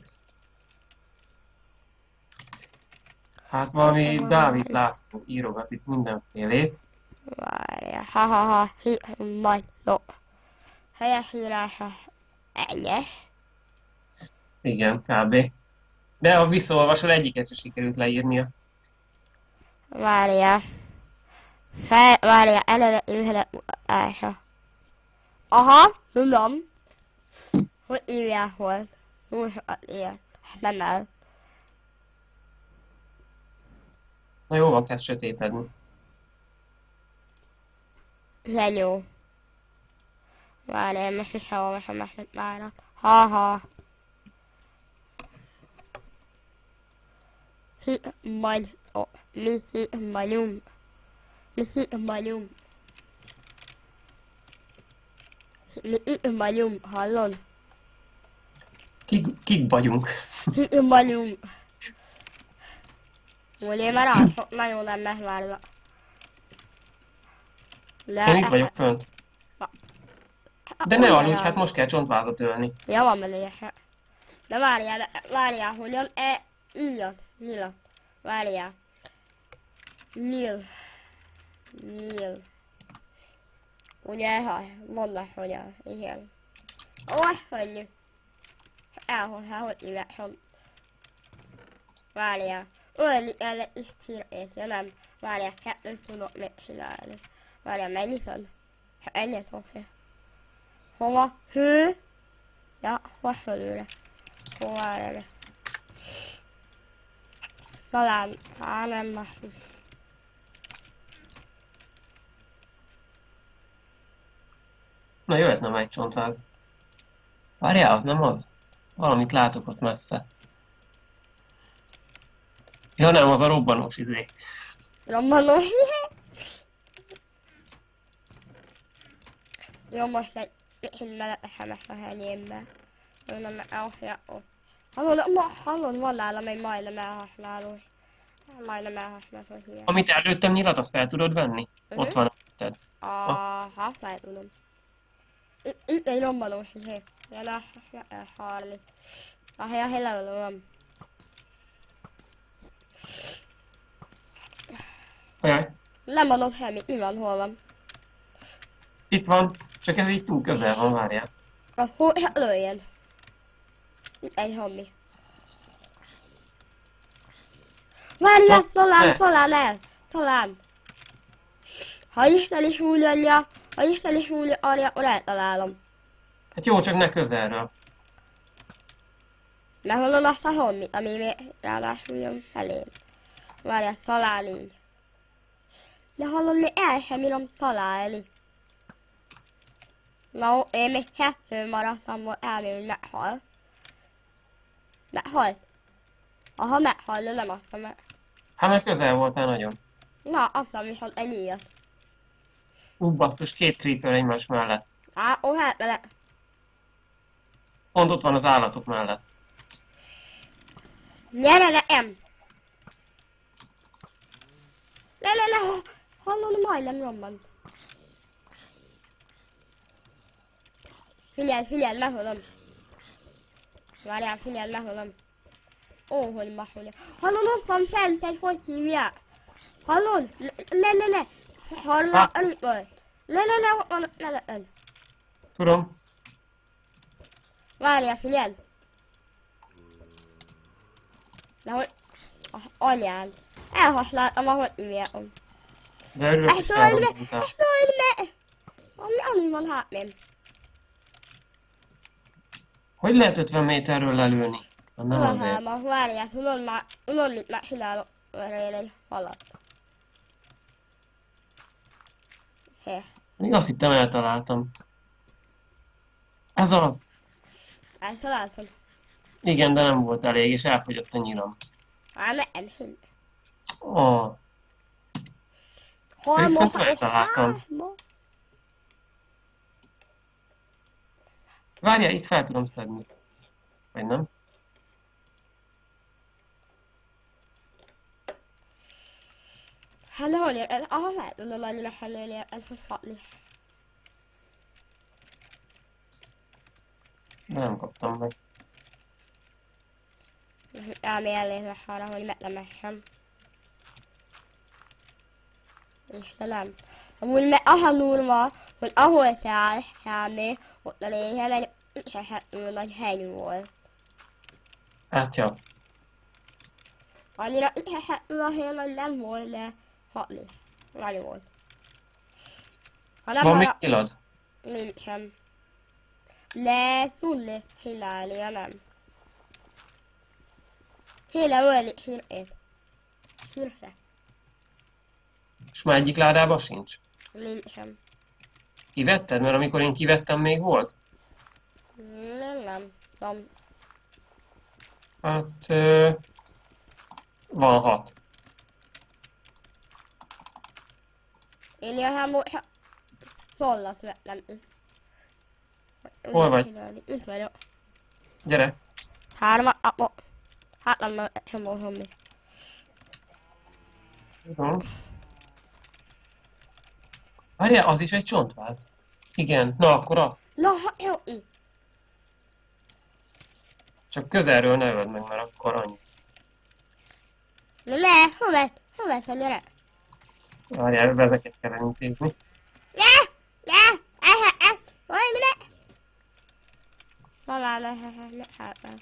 Hát valami Dávid László írogat itt mindenfélét. Várjál, ha, majd, jó. Helyes írása egyes. Igen, kb. De ha visszaolvasol, egyiket sem sikerült leírnia. Várjál, eredeti üzenet mutatása. Aha, tudom. Hogy írják volt. Túl sokat írt. Nem el. Na jó van, kezd sötétedni. Zenyó. Várjál, most visszaolvasom ezt a párat. Ha. Majd, mi vagyunk. Mi vagyunk, hallod? Kik vagyunk? Mi vagyunk. Ugye már azt nagyon nem megvárva. Én itt vagyok fönt. De ne aludj, hát most kell csontvázat ölni. Ja, van benne se. De várjál, hogyan? Nyílat. Várjál. Nyíl. Ugye, mondd, hogyan. Igen. Ó, könnyű. Elhozzá, hogy írásod. Várjál. Ölni el is hírét, ja nem. Várjál, kettőt tudok még csinálni. Várjál, mennyit ad? Ennyit fogja. Hova? Hő? Ja, hova fölülre? Hova erre? Talán, nem más. Na jöhetne már egy csontváz. Várjál, az nem az? Valamit látok ott messze. Ja nem, az a robbanós izé. Robbanós? Jó, most egy melegesen a helyémbe. Nem elhasználó. Hallod, van nálam egy majdnem elhasználó. Majdnem elhasználó ilyen. Amit előttem nyilat, azt fel tudod venni? Ott van előtted. Aha, fel tudom. Itt egy robbanós izé. Ja, elharni. A hely levelőm. Ajaj, Nem adom semmit, mi van, hol van? itt van, csak ez így túl közel van, várjál. Hol lőjön? Itt egy hammi. Várjál, Ne. talán. Ha Isten is úgy adja, akkor eltalálom. Hát jó, csak ne közelről. Ne hallod azt a hommit, ami még ráadásul jön felém. Várjál, talán így. De hallod, még el sem bírom találni. Na, én még 2 maradtam, hogy elmém, hogy meghal. Meghalt? Aha, meghal, de nem adtam meg. Hát meg közel voltál nagyon. Na, adtam viszont egy ilyet. Basszus, 2 creeper egymás mellett. Á, ó, hát vele. Pont ott van az állatok mellett. Gyere nekem! Le, hallod, majdnem rombant. Figyeld, meghalom. Várjál, figyeld, meghalom. Ó, hogy meghalom. Hallod, ott van fent egy, hogy hívják? Hallod? Le. Hallod, a ritmöl. Le, ott van melletted. Tudom. Várjál, figyeld. De hogy... Anyád. Elhasználtam, ahogy hívjákom. De örülök, hogy Ezt öld felrobbantál. meg! Ami van hátmém. Hogy lehet 50 méterről lelőni? Na, nem azért. Laháma, várjál, tudod mit már csinálok erre egy halat. Hé, Még azt hittem eltaláltam. Ez az. eltaláltam. Igen, de nem volt elég, és elfogyott a nyilam. Nem hidd. Ó, Hol Viszont most a eltaláltam. százba? várjál, itt fel tudom szedni. Vagy nem? Hát de hol ér? Aha, fel tudod annyira felőni, ez fog hatni. De nem kaptam meg. Elmélnézek arra, hogy meglemessem. Istenem. Amúgy meg az a durva, hogy ahol te állsz, Sámé, ott a légen egy ütesetlenül nagy hely volt. Hát ja. Annyira ütesetlenül a hely, hogy nem volt, de hatni. Nagy volt. Ha nem Van még arra, nyilad? nincsen. De tudnék csinálni, ha nem. Kéne ölni hírét. Hírre. És már egyik ládában sincs? Nincsen. Kivetted? Mert amikor én kivettem, még volt? Nem. Hát... van 6. Én ilyen most tollat vettem itt. Hol vagy? Itt vagyok. Gyere. 3, hát nem csomó hommi. Tudom. Várjál, az is egy csontváz. Igen, na akkor az. Na, jó, így. Csak közelről ne öld meg, mert akkor annyi. Ne, hovett, gyere. Várjál, ezeket kell elintézni. Hagyd meg! Talán hát nem.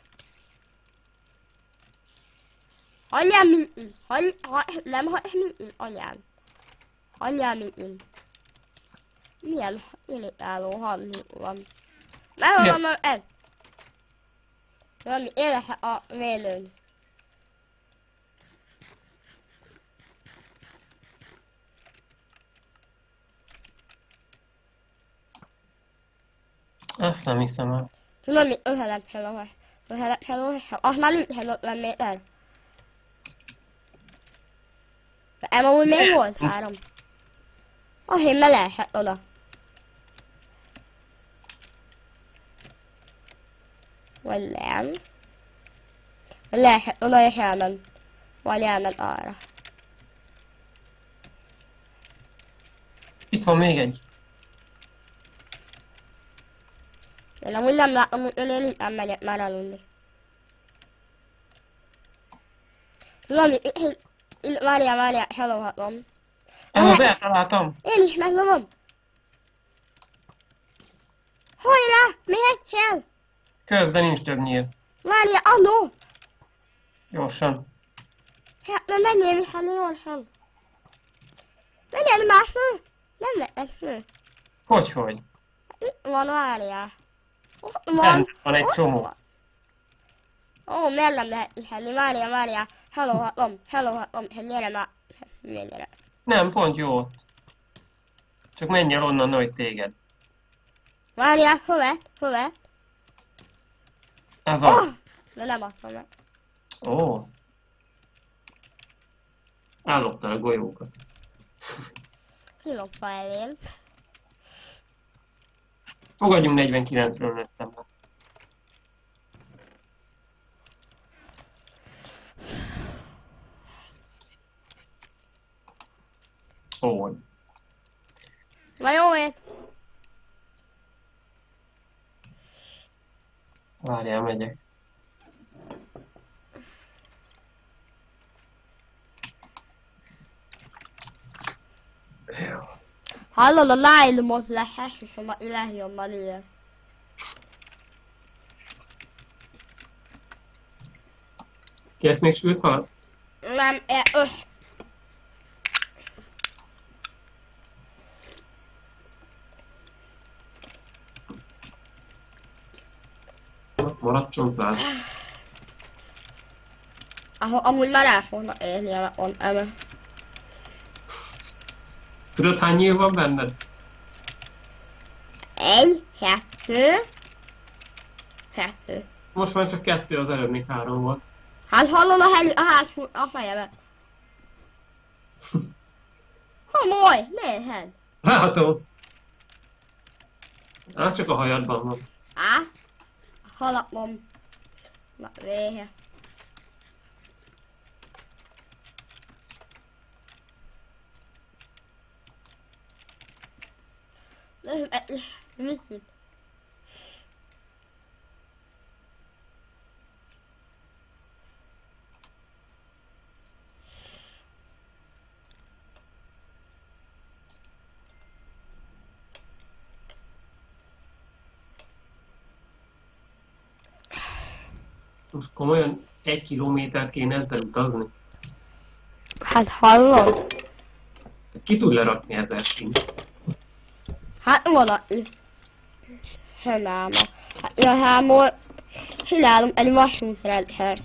Anyám mintin, nem hagyj mintin, anyám. Anyám mintin. Milyen irritáló hangjuk van. Meghalom ez. Valami éles a vélőn. Azt nem hiszem el. Tudod mi? Öhelepselóhes. Az már nincsen 50 méter. De amúgy még volt 3. Azért me leesett oda. Vagy nem. Leesett oda és elment. Vagy elment arra. Itt van még egy. Én amúgy nem látom, hogy én itt nem megyek már aludni. Tudod mi? Várjál, helóhatom. Ez az eltaláltam. Én is megnyomom. Hajrá, miért kell? Kösz, de nincs több nyíl. Várjál, adó. Gyorsan. Hát nem menjél, Mihály, gyorsan. Menjél már föl. Nem vettek föl. Hogyhogy? Itt van, várjál. Ott van. Benne van egy Ott csomó. van. Ó, miért nem lehet Mihály? Várjál. Hello, hát gyere már. Gyere. Nem, pont jó ott. Csak menj el onnan, hogy téged. Várjál, fövet. Ez Oh, az. de nem adtam meg. Ó. Elloptál a golyókat. Kilopva elém. Fogadjunk 49-ről lettem le. Ó. Na jó én. Várjál, megyek. Jó. Hallod, a nájlomot lehessem a ilehjommal ilyen. Kérsz még sült halat? Nem, Maradt csontváz. ahol amúgy már el fogna érni a eme. Tudod, hány nyíl van benned? 1, 2. Most már csak 2, az előbb még 3 volt. Hát hallom a fejemet. Homoly, nézd. Látom. Hát csak a hajadban van. Á, halapom. Na, vége. Mit? Most komolyan 1 kilométert kéne ezzel utazni? Hát hallod? Ki tud lerakni 1000 szint? Hát valaki. Csinálma. Hát igazából csinálom egy vasútrendszert.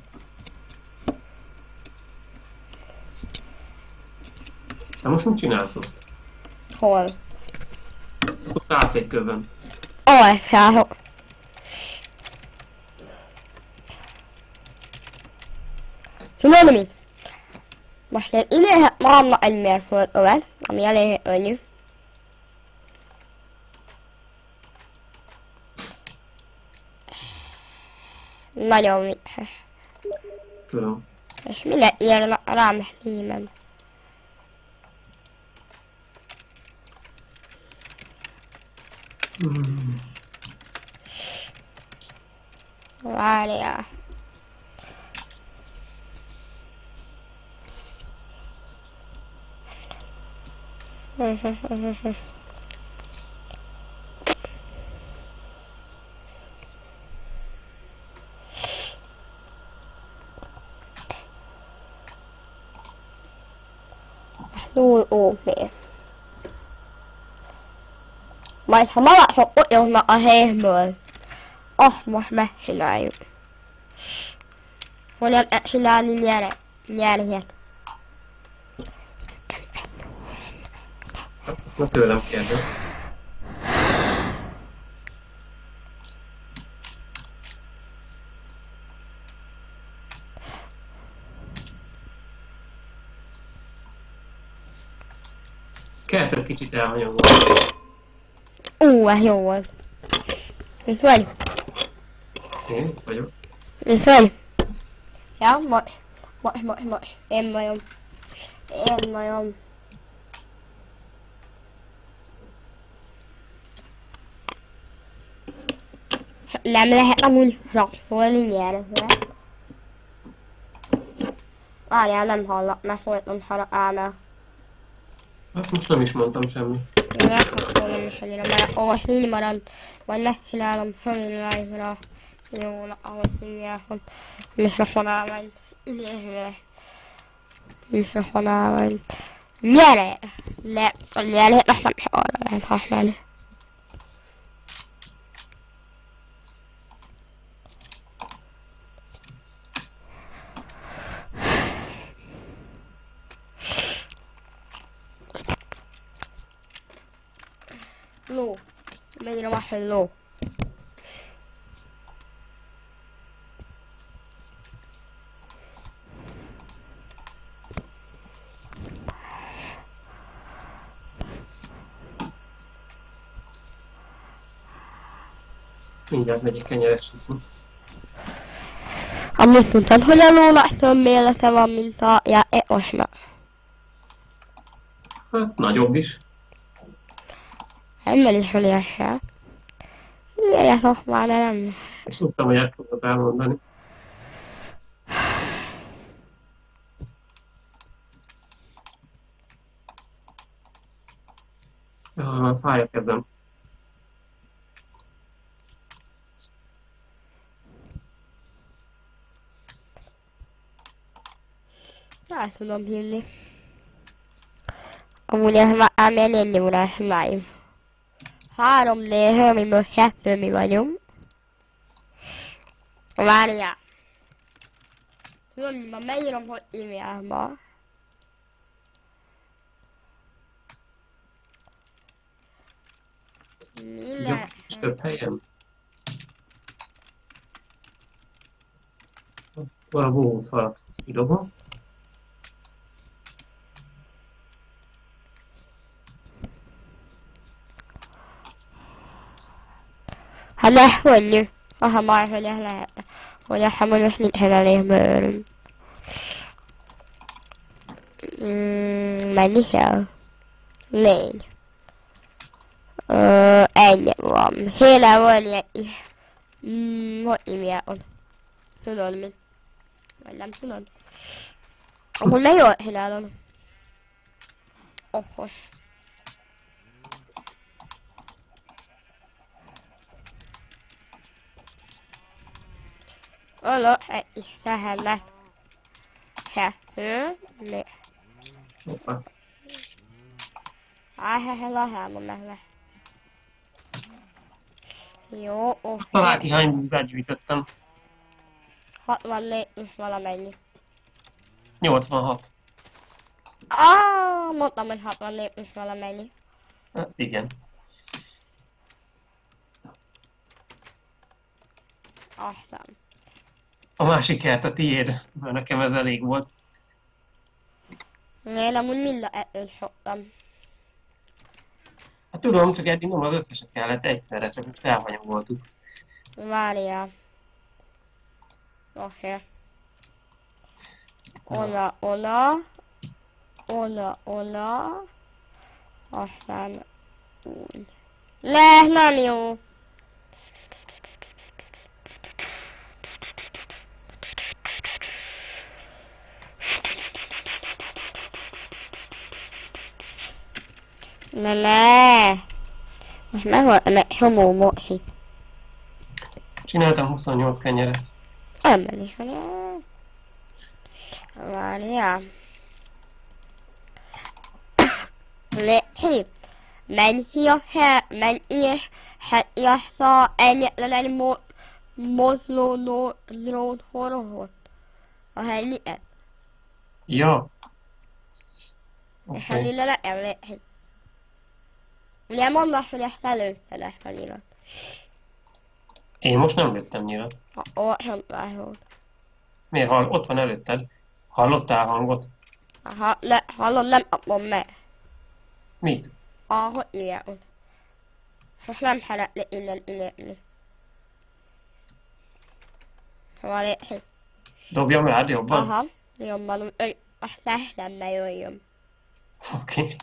De most mit csinálsz ott? Hol? Ott állsz egy kövön. Alfáhok. Tudod mit? Most én idézek magamnak egy mérföldövet, ami elég könnyű. Nagyon vicces. Tudom. És mire írnak rám Steamen? Várjál. Null OP. Majd ha magasok ott jönnek a helyből, azt most megcsináljuk. Hogyan csinálni nyerhet. Ezt ma tőlem kérdez. Kertet kicsit elhanyagolni. Ez jó volt. Itt vagy? Én itt vagyok. Itt vagy? Ja, most. Én vagyok. Nem lehet amúgy raktolni nyerve. Várjál, nem hallak, mert folyton halál. Hát most nem is mondtam semmit. Én elkapcsolom is annyira, mert most így marad, majd megcsinálom live-ra. Jó, ahogy hívják, hogy mikrofonál majd idézőre. mikrofonál. Gyere! Gyere, azt nem arra lehet használni. Ló. Megírom azt, hogy ló. Mindjárt megyek kenyeret sütni. Amúgy tudtad, hogy a lónak több mérlete van, mint a játékosnak? Hát, nagyobb is. Ember is felérse. Jöjjetek már, de nem. És tudtam, hogy ezt szokott elmondani. Fáj a kezem. El tudom hinni. Amúgy ez már milyen 4 órás live. 3D, amiből 2 mi vagyunk. Várjál. Tudod, mi ma megírom, hogy e-mailba. Mi Jobb le? és több helyen. Van a bohóc alatt, azt kidobom. Hát ne, hogy aha, már, hogy ez lehet. Hogy a most nincsen elég bőrünk. Mennyi kell? 4. Ennyi van. Héle van egy... hogy hívják? Tudod mit? Vagy nem tudod? Amúgy ne jól csinálod. Okos. Ola, egy lehetne. Kettő, né. Hoppá. Lahámon meg le. Jó, oké. Talán ki hány búzát gyűjtöttem. 64 és valamennyi. 86. Mondtam, hogy 64 és valamennyi. Hát igen. Aztán. A másik kert a tiéd, mert nekem ez elég volt. Én amúgy mind a ettől szoktam. Hát tudom, csak eddig nem az összeset kellett egyszerre, csak most elhanyagoltuk. Várjál. Oké. Oda. Aztán úgy. Nem jó. Ne. Most megvoltam egy csomó mochi. Csináltam 28 kenyeret. Ember is van. Várjál. Légy. Menj és hát egyetlen mozló drót horhot. A helyliet. Ja. És Oké. helyliet nekem légy. Ugye mondasz, hogy ezt előtted ezt a nyilat. Én most nem lőttem nyilat. Olvasom látod. Miért? Ott van előtted. Hallottál hangot? Aha, hallom, nem adom meg. Mit? Ahogy ilyen. Most nem szeretnék innen illetni. Szóval légy. Dobjam rád jobban? Aha, jobban, hogy azt nehezebben jöjjön. Oké.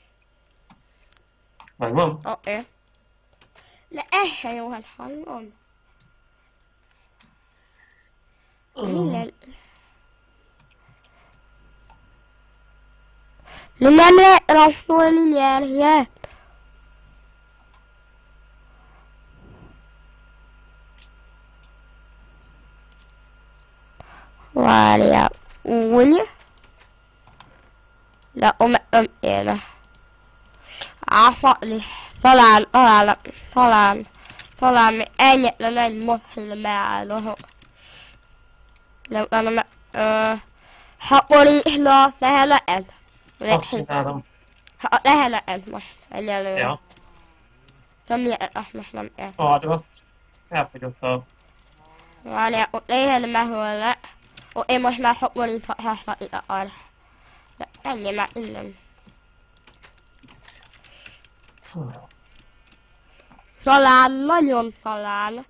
Megvan? Oké. De ez se jó, hát hallom. Minden... Nem lehet rasszolni nyerje. Várjál. Úgy. De élne. Talán még egyetlen egy moszil beálló. De utána haporítna lehet. Azt csinálom. Lehet most egyelőre. Ja. De miért azt most nem ér? De azt elfogyott a... Várjál, ott éhen megölne. Ott én most már haporíthatnak itt arra. De ennyi már innen. Talán, nagyon talán.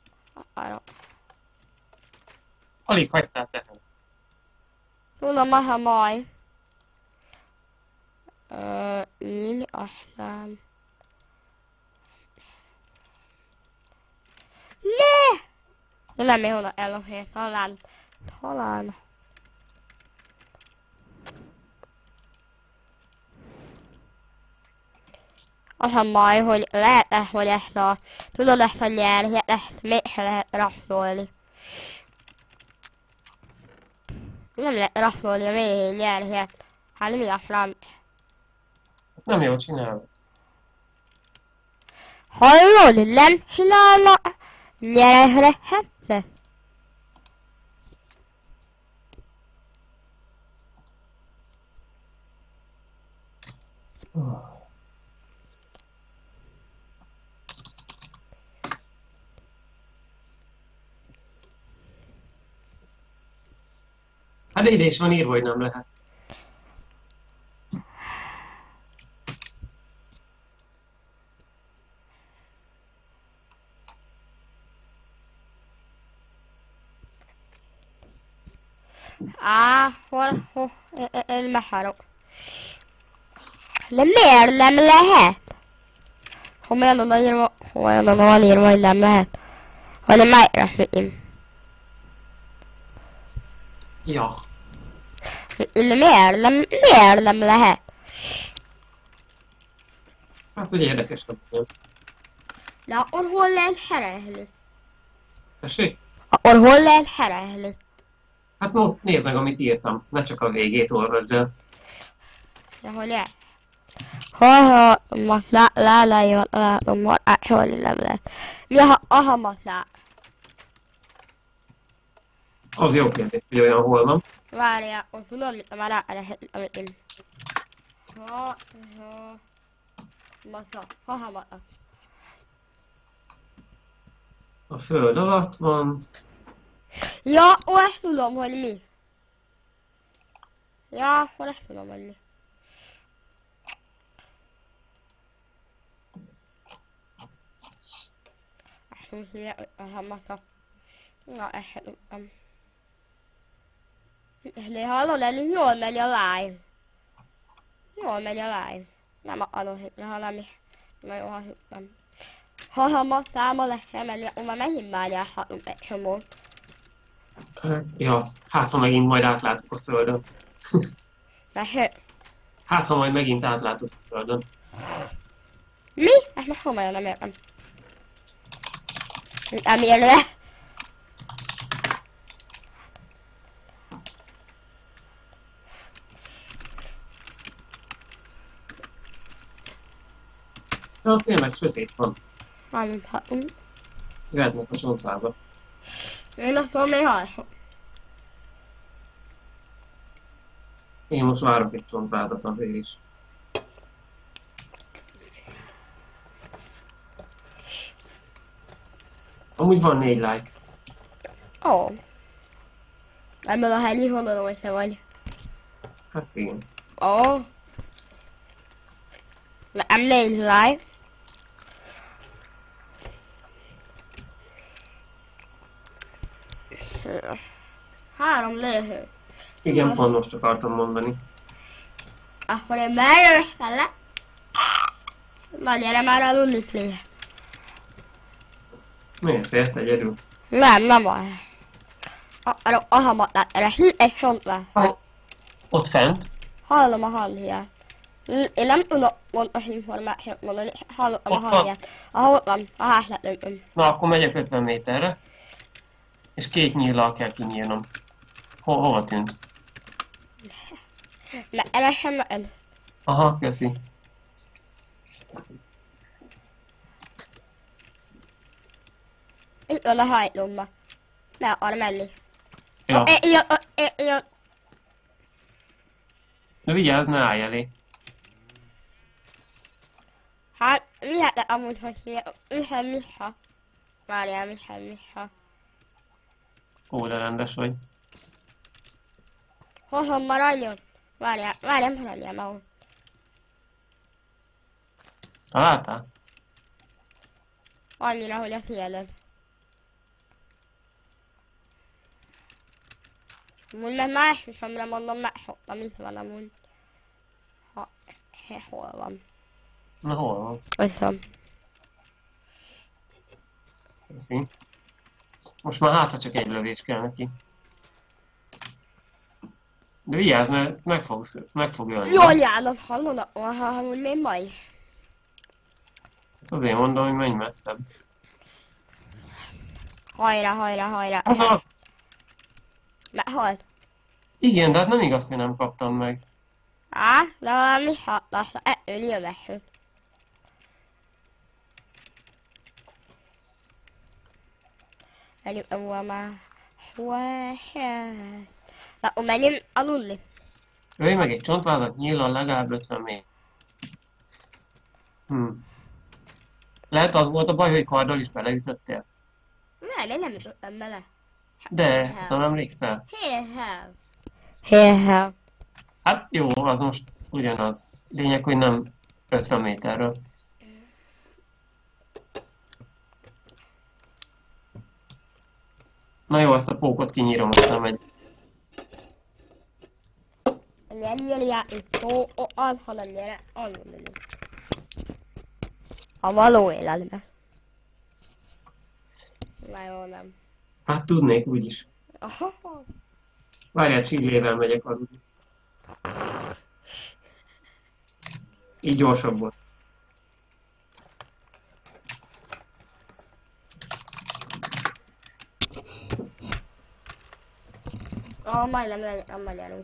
Alig hagytál tehet. Tudom, ha majd. Így, aztán... Ne! De nem én oda elokért, talán. Az a baj, hogy lehet, hogy ezt a... Tudod, ezt a nyerhet, ezt mégse lehet raftolni. Nem lehet raftolni a végén nyerhet. Hát mi a franc? Nem jól csinálod. Hallod, nem csinálna nyerhetne? Hát ide is van írva, hogy nem lehet. Hol, én megharok. De miért nem lehet? Komolyan oda van írva, hogy nem lehet. Hanem Minecraft-im. Ja. Miért nem lehet? Hát, hogy érdekes nem. De akkor hol lehet szerelni? Tessék? Akkor hol lehet szerelni? Hát no, nézd meg, amit írtam. Ne csak a végét olvasd el. Ja, hogy lehet? Ha, most látom, hol nem lehet. Mi a matlá? Az jó kérdés, hogy olyan hol van. Várjál, ott tudom, mit már rá lehet, amit én. Matla, matla. A föld alatt van. Ja, azt tudom, hogy mi. Ja, akkor azt tudom, hogy mi. Azt mondja, hogy a hamata. Na, ezt sem tudtam. De hallod, elég jól megy a live. Jól megy a live. Nem akarom hitni, hanem nagyon hazudtam. Ha hamatáma lesz emelni, akkor már megint bányászhatunk egy csomót. Ja, hát ha megint majd átlátok a földön. Tessék? Hát ha majd megint átlátok a földön. Mi? Ezt most komolyan nem értem. Nem érle? Ja, tényleg sötét van. Hallhatunk. Jöhetnek a csontvázak. Én attól még hallhatok. Én most várok egy csontvázat azért is. Amúgy van 4 like. Ó. Ebből a hegyi honnan, hogy te vagy. Hát igen. Ó. Nem 4 like. Három lépő. Igen, pont most akartam mondani. Akkor én bejövök vele. Na gyere már a Lulliplay. Miért félsz egyedül? Nem baj. A hamatát keresni, egy csontvá. Ott fent? Hallom a hangját. Én nem tudok pontos információt mondani, hallottam a hangját. Ahol ott van, a házletőm. Na, akkor megyek 50 méterre. És 2 nyíllal kell kinyírnom. Hova tűnt? Eres sem el. Aha, köszi. Itt van a hajlomba. Ne akar menni. Ja. Ilyen. De vigyázz, ne állj elé. Hát, mihet amúgy, hogy Miha. Várjál, Miha. Ó, de rendes vagy. Hozom, maradjon. Várjál, maradjál ma ott. Találtál? Annyira, hogy a tiéded. Amúgy meg más is, amire mondom, megszoktam, itt van amúgy. Hol van? Na hol van? Itt van. Köszi. Most már hát, ha csak egy lövés kell neki. De vigyázz, mert meg fog ölni. Jól járnak, hallod? Amúgy még ma is. Azért mondom, hogy menj messzebb. Hajrá. Ez az! Meghalt. Igen, de hát nem igaz, hogy nem kaptam meg. Á, de valami hatalmas, ettől jövessük. Menjünk amúgy már. Na, akkor menjünk aludni. Ölj meg egy csontvázat, nyílon legalább 50 méter. Lehet az volt a baj, hogy karddal is beleütöttél? Nem, én nem jutottam bele. De, nem emlékszel? Héhel. Hát jó, az most ugyanaz. Lényeg, hogy nem 50 méterről. Na jó, azt a pókot kinyírom, aztán megy. Nem jön játni tóan, hanem gyere aludni. A való életben. Na jó, nem. Hát tudnék úgyis. Aha. Várjál, csillével megyek aludni. Így gyorsabb volt. Majdnem magyarul.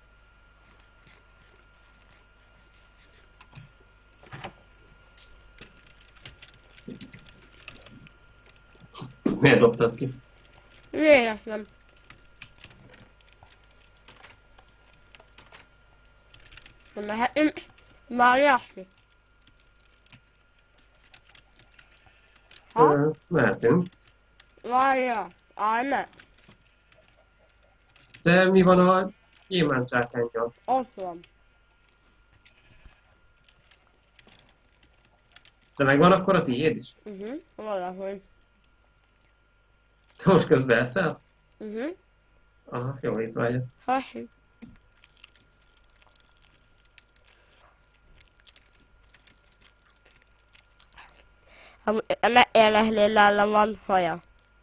Miért dobtad ki? Véletlen. Mehetünk. Várjási. Ha? Mehetünk. Várja. Állj. De mi van a gyémántcsákánnyal? Ott van. De megvan akkor a tiéd is? Valahogy. Te most közben eszel? Uh-huh. Aha, jó étvágyat. Hasi. Megélesnél nálam van haja.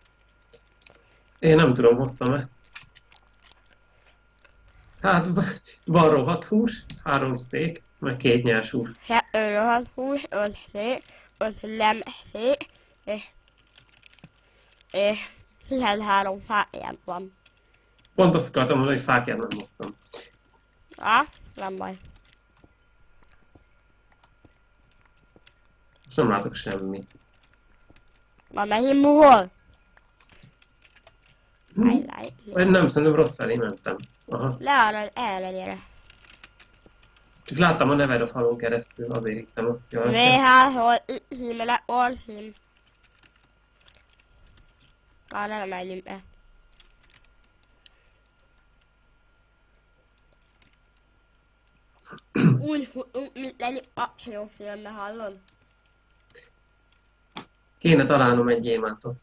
Én nem tudom, hoztam-e. Hát van rohadt hús, 3 steak, meg 2 nyers hús. 2 rohadt hús, 5 steak, 5 lemsteak, és 13 fáján van. Pont azt akartam mondani, hogy fákját nem hoztam. Á, nem baj. Most nem látok semmit. Ma megint hol? Vagy nem, szerintem rossz felé mentem. Aha. Erre gyere. Csak láttam a neved a falon keresztül, azért hittem azt, hogy VH-hol hímre orhím. Nem megyünk be. Úgy futunk, mint egy akciófilmbe, hallod? kéne találnom egy gyémántot.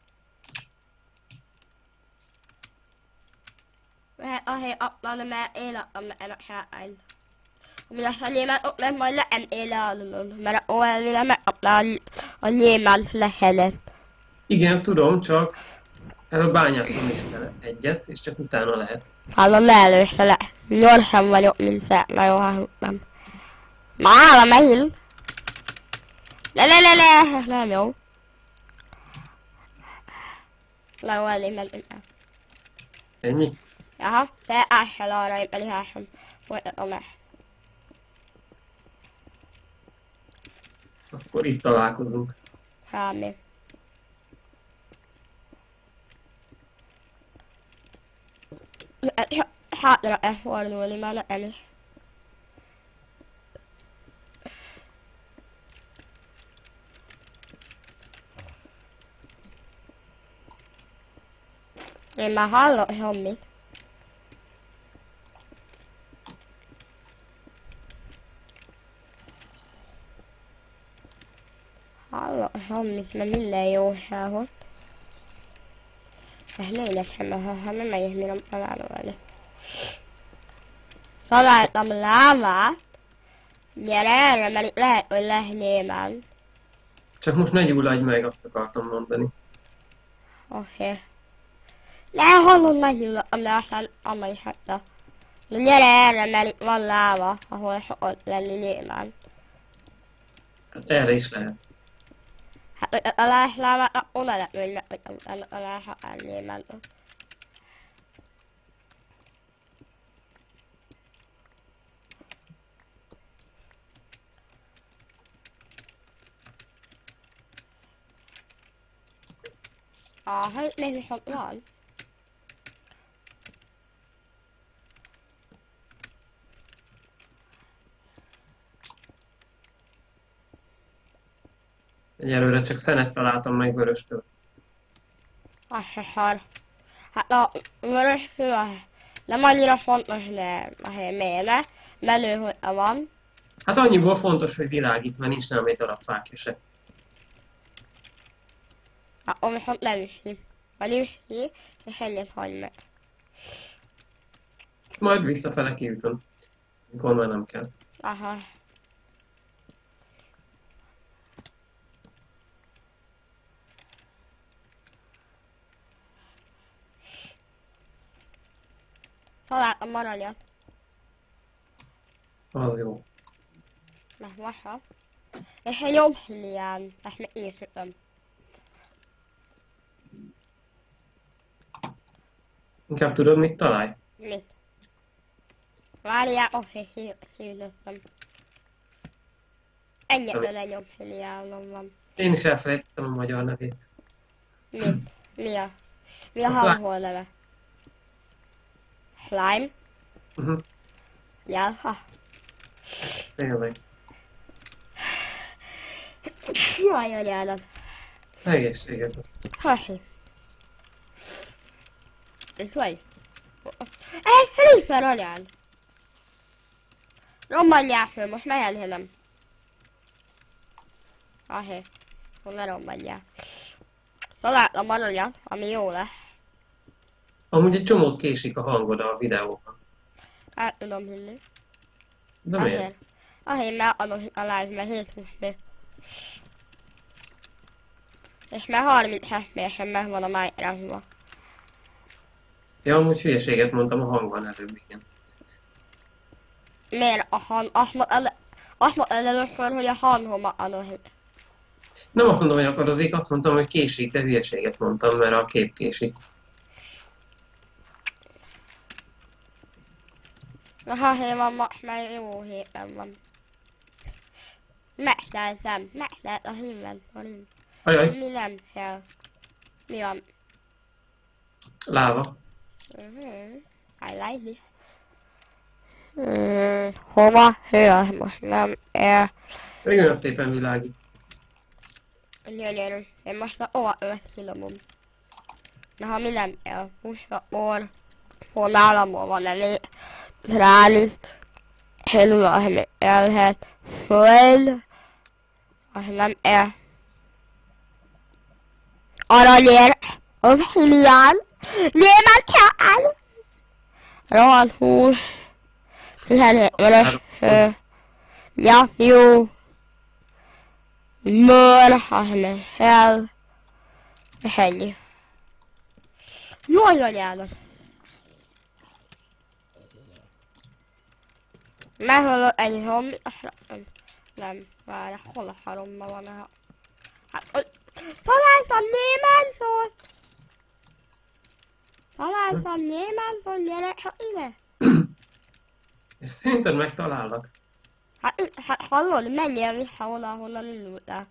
Azért adtam, mert én adtam ennek hátányt. Ami lesz a gyémánt, ott meg majd leennél lealulod, mert olyannyira megkapná a gyémánt lehelet. Igen, tudom, csak előbb bányászom is vele egyet, és csak utána lehet. Hallom, ne először le. Gyorsan vagyok, mint te. Na jó, hallottam. Már megint. Ne, nem jó. Na jó, elég mentünk el. Ennyi? Aha, te ássál arra, én pedig ássam. Folytatom el. Akkor itt találkozunk. Semmi. Hátra fordulni már nekem is. Én már hallok semmit. Hallok semmit, mert minden jóságot. Ez négyek sem, ha nem megyek, mire találom elő. Találtam lávát. Gyere erre, mert itt lehet, hogy lesz némán. Csak most ne gyulladj meg, azt akartam mondani. Oké. Ne hallom, meggyulladtam, de aztán amma is hagyta. De gyere erre, mert itt van láva, ahol szokott lenni némán. Hát erre is lehet. Hát, hogy találsz lávát, akkor oda lehet menni, hogy utána találsz el némán. Hát még sok van. Egyelőre csak szenet találtam meg vöröstől. Az se szar. Hát a vörös kő nem annyira fontos, de azért miért ne? Menő, hogy van. Hát annyiból fontos, hogy világít, mert nincs nálam egy darab fákja se. Akkor viszont nem is ki. Vagyis ki, és ennyit hagy meg. Majd visszafele kiütöm. Mikor már nem kell. Aha. Találtam maradjat. Az jó. Mert masa. És egy obszidián. Ezt még én sütöm. Inkább tudod, mit találj? Mit? Várjál, oké, kiütöttem. Egyetlen egy obszidiánom van. Én is elfelejtettem a magyar nevét. Mit? Mi a Azt hangol neve? Slime? Jelha? Tényleg. Jaj, anyádat. Egészséget. Köszi. Itt vagy? Creeper anyád! Rombadjál föl, most megjelhenem. Ahé. Ne rombadjál. Találtam maradjat, ami jó lesz. Amúgy egy csomót késik a hangod a videóban. Hát tudom hinni. De miért? Azért mert adom a live, mert 720 p. És már 30 FPS-en megvan a Minecraft-ban. Ja, amúgy hülyeséget mondtam a hangban előbb, igen. Miért a hang? Azt mondta először, hogy a hangom akadozik. Nem azt mondom, hogy akadozik, azt mondtam, hogy késik, de hülyeséget mondtam, mert a kép késik. Na ha hely van, most már jó héten van. Megteltem, megtelt az inventorim. Ajaj, Mi nem kell. Mi van? láva. I like this. Hova? Hő az most nem ér. Még olyan szépen világít. Gyönyörű. Én most a óvatövet kilomom. Na ha mi nem ér. Puskapor. Hol nálamból van elég. Ráni. Helul, ahogy elhet. Föld. Az nem ér. Aranyér. Obszidián. Német kell. Rohadt hús. 17 vörös. Ja, jó. Mör, az nem kell. És ennyi. Jaj, anyádat. Meghallok egy zombi, nem, várj, hol a haromban van a... Hát, találtam némántól! Találtam némántól, gyere csak ide! És szerinted megtalállak? Hát hallod, menjél vissza oda, ahonnan indultál.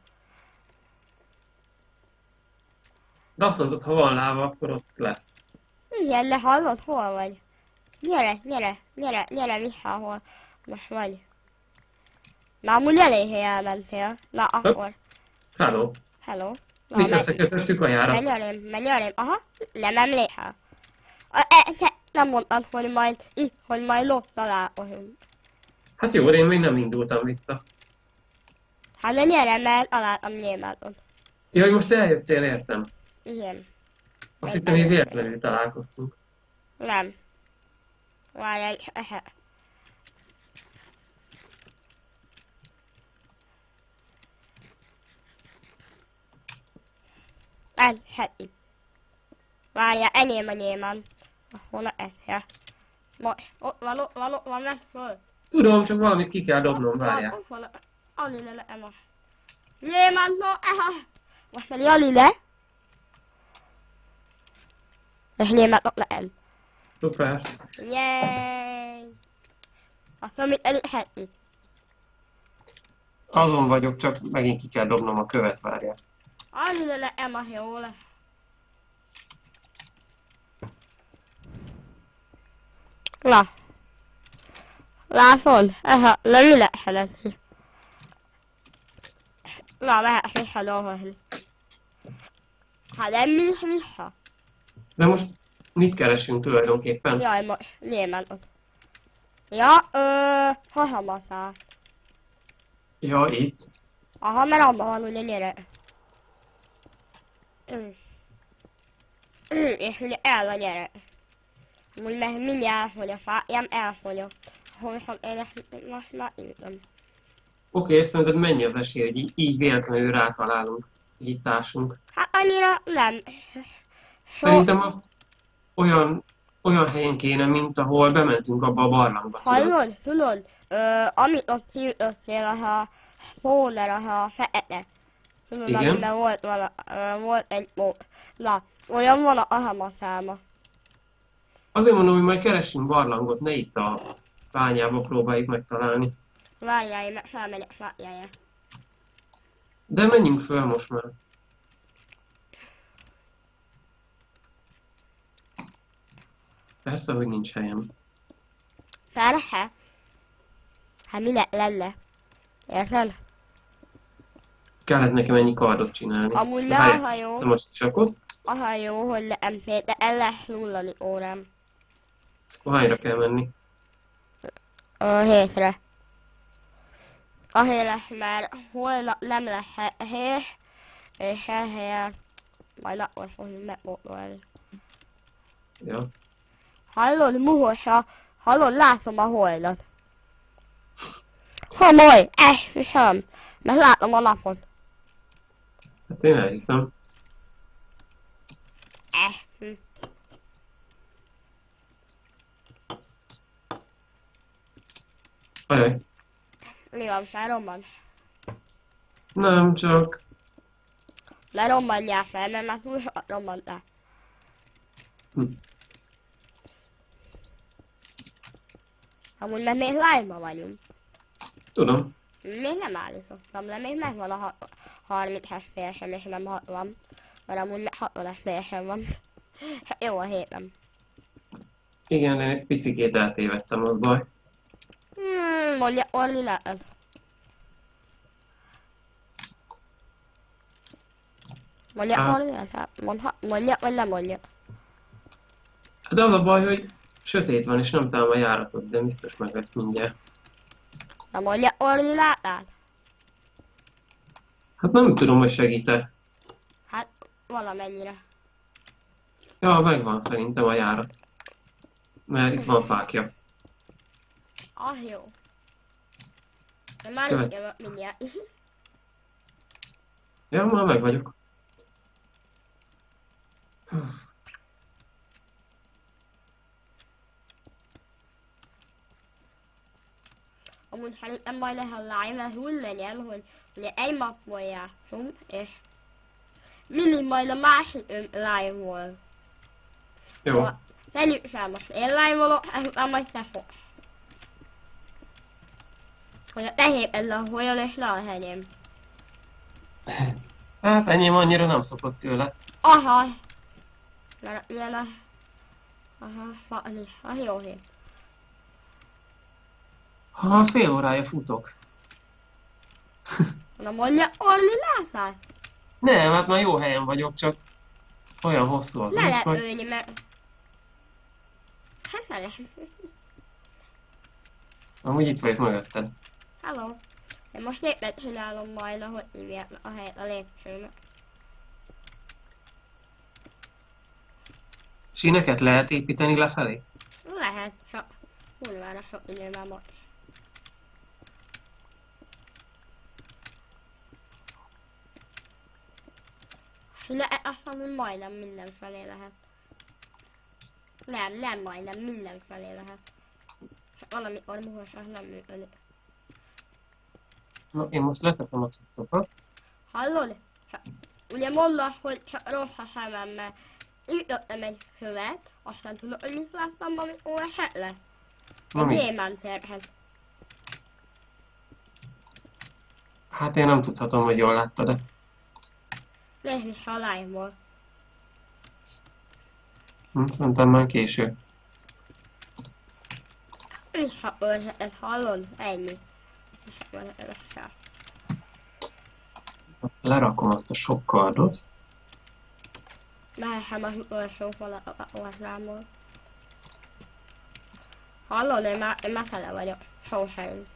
De azt mondod, ha van láva, akkor ott lesz. Igen, de hallod, hol vagy? Gyere vissza, ahol most vagy. Na, amúgy elég helyen elmentél. Na, akkor. Hello. Hello. Na, Mi összekötöttük a járat. menj arém. Aha, nem emlékszel. Nem mondtad, hogy majd ott találkozunk. Hát jó, én még nem indultam vissza. Hát de gyere, mert találtam némátot. Jaj, most eljöttél, értem. Igen. Azt hittem, hogy véletlenül találkoztunk. Nem. Várj egy... Heti. Várjál, enyém a nyilván. Honnan ja. Ott van meg föl. Tudom, csak valamit ki kell dobnom, várjál. Ott van. Alile le, Emma. Nyilván, no, most pedig alile. És nyilván ott le. Szuper. Yay! Akkor mit elíthetni? Azon vagyok, csak megint ki kell dobnom a követ, várjál. Alile le, Emma, jól. Na. Látod? Nem ülethedett. Na, mehetsz vissza dolgozni. Hát nem mész vissza? De most mit keresünk tulajdonképpen? Jaj, most nyilván ott. Ja, hazamatál. Ja, itt. Aha, mert abban van ugye gyere. És ugye el a gyere. Úgy meg mindjárt elfogyok, fájám elfogyok. Hogy én ezt most már intom. Oké, és szerinted mennyi az esély, hogy így véletlenül rátalálunk, hogy itt társunk? Hát annyira nem. Szerintem azt olyan helyen kéne, mint ahol bementünk abba a barlangba. Tudod? Amit ott kiütöttél, a spawner, a fekete. Tudod, igen? amiben volt egy na, olyan van a hamatáma. Azért mondom, hogy majd keressünk barlangot, ne itt a bányába próbáljuk megtalálni. Várjál, én felmegyek, várjál. De menjünk föl most már. Persze, hogy nincs helyem. Persze. Hát mi lenne? Érted? Kellett nekem ennyi kardot csinálni. Amúgy már a hajó, Most csakot. aha jó, hogy nem de el lesz nullani órám. Akkor hányra kell menni? Hétre. Azért lesz, mert holnap nem lesz hét, és ezért majd akkor fogjuk megpótolni. Ja. Hallod, muhosa? Hallod, látom a holdat. Homoly, esküszöm, mert látom a napot. Hát én elhiszem. Ajaj. Mi van, felrobban? Nem, csak... Ne robbanjál fel, mert már túl sokat robbantál. Amúgy mert még live-ban vagyunk. Tudom. Még nem állítottam, de még megvan a 30 FPS-em és nem 60. Mert amúgy meg 60 FPS-em van. Jó a héten. Igen, de egy picikét eltévedtem, az baj. Mondja, Orli lehet. Mondja, Orli lehet. Mondja, vagy nem mondja. De az a baj, hogy sötét van, és nem találom a járatot, de biztos meg lesz mindjárt. Na mondja, Orli látál? Hát nem tudom, hogy segítek. Hát, valamennyire. Ja, megvan szerintem a járat. Mert itt van fákja. Ah, jó. De már Követ. itt jövök mindjárt. Ja, már meg vagyok. Amúgy szerintem majd ez a live, ez úgy legyen, hogy ugye egy mapból játszunk, és mindig majd a másik live-ból. Jó. Tegyük fel most, én live-olok, ezután majd te fogsz. hogy a tehén ez a hogyan és le a hegyem. Hát enyém annyira nem szokott tőle. Aha! Mert ilyen a... Aha, van is. Az jó hír. Ha fél órája futok. Na mondja, Orli, láttál? Nem, hát már jó helyen vagyok, csak olyan hosszú az Le út, lehet hogy... ülni, mert... Hát ne lehet. Amúgy itt vagyok mögötted. Hello. Én most népet csinálom majd, ahogy hívják a helyet a lépcsőnek. Síneket lehet építeni lefelé? Lehet, csak kurvára sok időben van. Azt amúgy majdnem mindenfelé lehet. Nem majdnem, mindenfelé lehet. Csak valamikor muhos, az nem működik. Na, én most leteszem a cuccokat. Hallod? Ugye mondod, hogy csak rossz a szemem, mert ütöttem egy követ, aztán tudod, hogy mit láttam, amikor esett le? Egy mi? gyémántterhet. Hát én nem tudhatom, hogy jól láttad, de... Nézd vissza a live-ból. Szerintem már késő. Visszaőrzeted, hallod? Ennyi. Visszaőrzeted se. Lerakom azt a sok kardot. Mehettem az utolsó falatokat orzámból. Hallod? Én már tele vagyok. Szó szerint.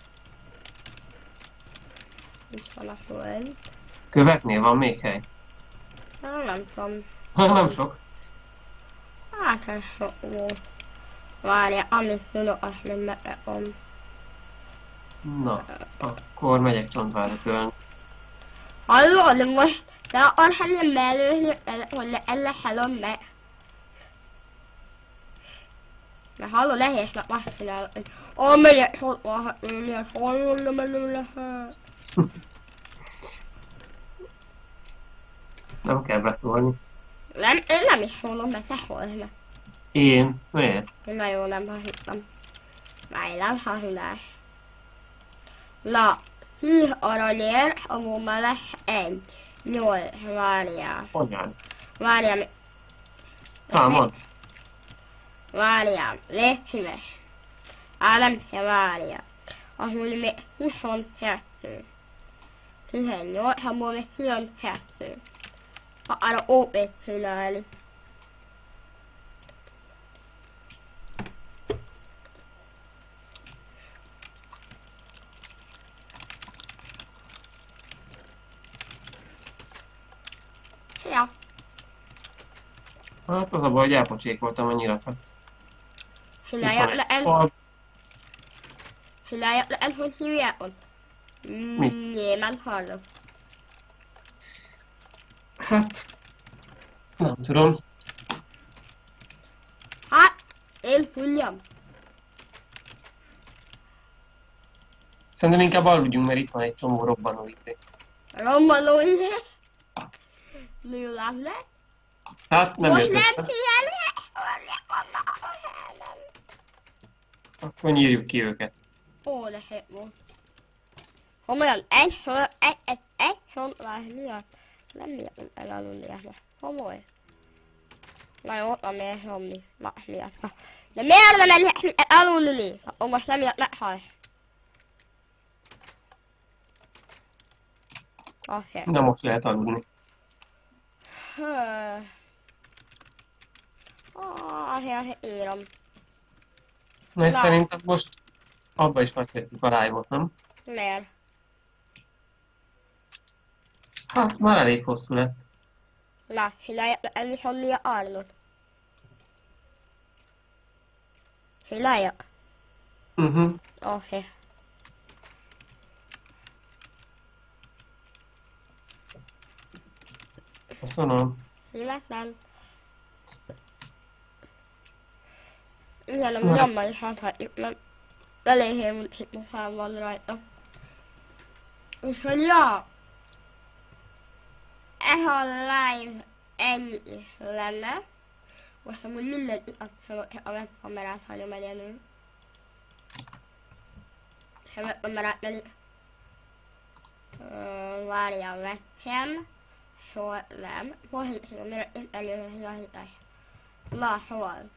Itt van a föld. Köveknél van még hely? Nem tudom. Nem sok. Hát ez sok volt. Várja, amit tudok, azt még megrakom. Na, akkor megyek Csontvára tőlem. Hallod? Most te akarsz engem mellőzni, hogy ne elleszelom meg. Mert hallod, nehéznek azt csinálod, hogy megyek Csontvára ülni, és hallod, nem lehet. Nem kell beszólni. Nem, én nem is szólom, mert te szólsz meg. Én? Miért? Na jó, nem hasonlítom. Várj, nem hasonlás. Na, 10 aranyért, amúgy már lesz egy. 8, várjál. Anyád. Várjál. Támad. Várjál, légy szíves. Nem kell várjál. Amúgy még 22. 18, amúgy még 12. Arra OP-t csinálni. Ja. Hát az a baj, hogy elpocsékoltam a nyiratot. Csináljak le el. Csináljak le el, hogy hívják ott. Mit? Nyilván hallok. Hát... Nem tudom. Hát, én tudjam. Szerintem inkább aludjunk, mert itt van egy csomó robbanó idő. Romboló izé. Nőlám le. Hát nem Most jött nem össze. pihenhet. Akkor nyírjuk ki őket. Ó, de szép volt. Komolyan, egy sor miatt. Nem miatt elaludni ezt. Komoly. Na jó, nem miért nyomni. Na, miatt. De miért nem menjek aludni? Akkor most nem miatt meghalsz. Oké. Na most lehet aludni. Írom. Na és Na. szerintem most abba is megkezdjük a live-ot, nem? Miért? Hát már elég hosszú lett. Na, csinálja enni somni a Arnot. Csinálja? Oké. Köszönöm. Szívesen. Igen, a nyommal is hathatjuk, mert elég hémult munkám van rajta. Úgyhogy ja, ez a live ennyi is lenne. Most amúgy mindent kikapcsolok, csak a webkamerát hagyom egyenlő. nem átmenni. Várjál meg. Sem. Hol nem. Hol hiszem, mire itt előhívás. Na, hol?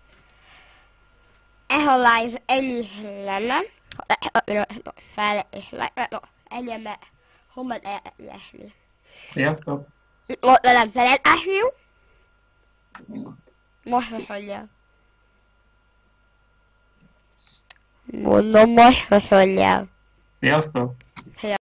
Ehol live ennyi lenne. Fel és meg. Ennyi meg. Hol meg elesni. Sziasztok! Most velem feled esni. Most hasonlja. Mondom, most hasonlja. Sziasztok!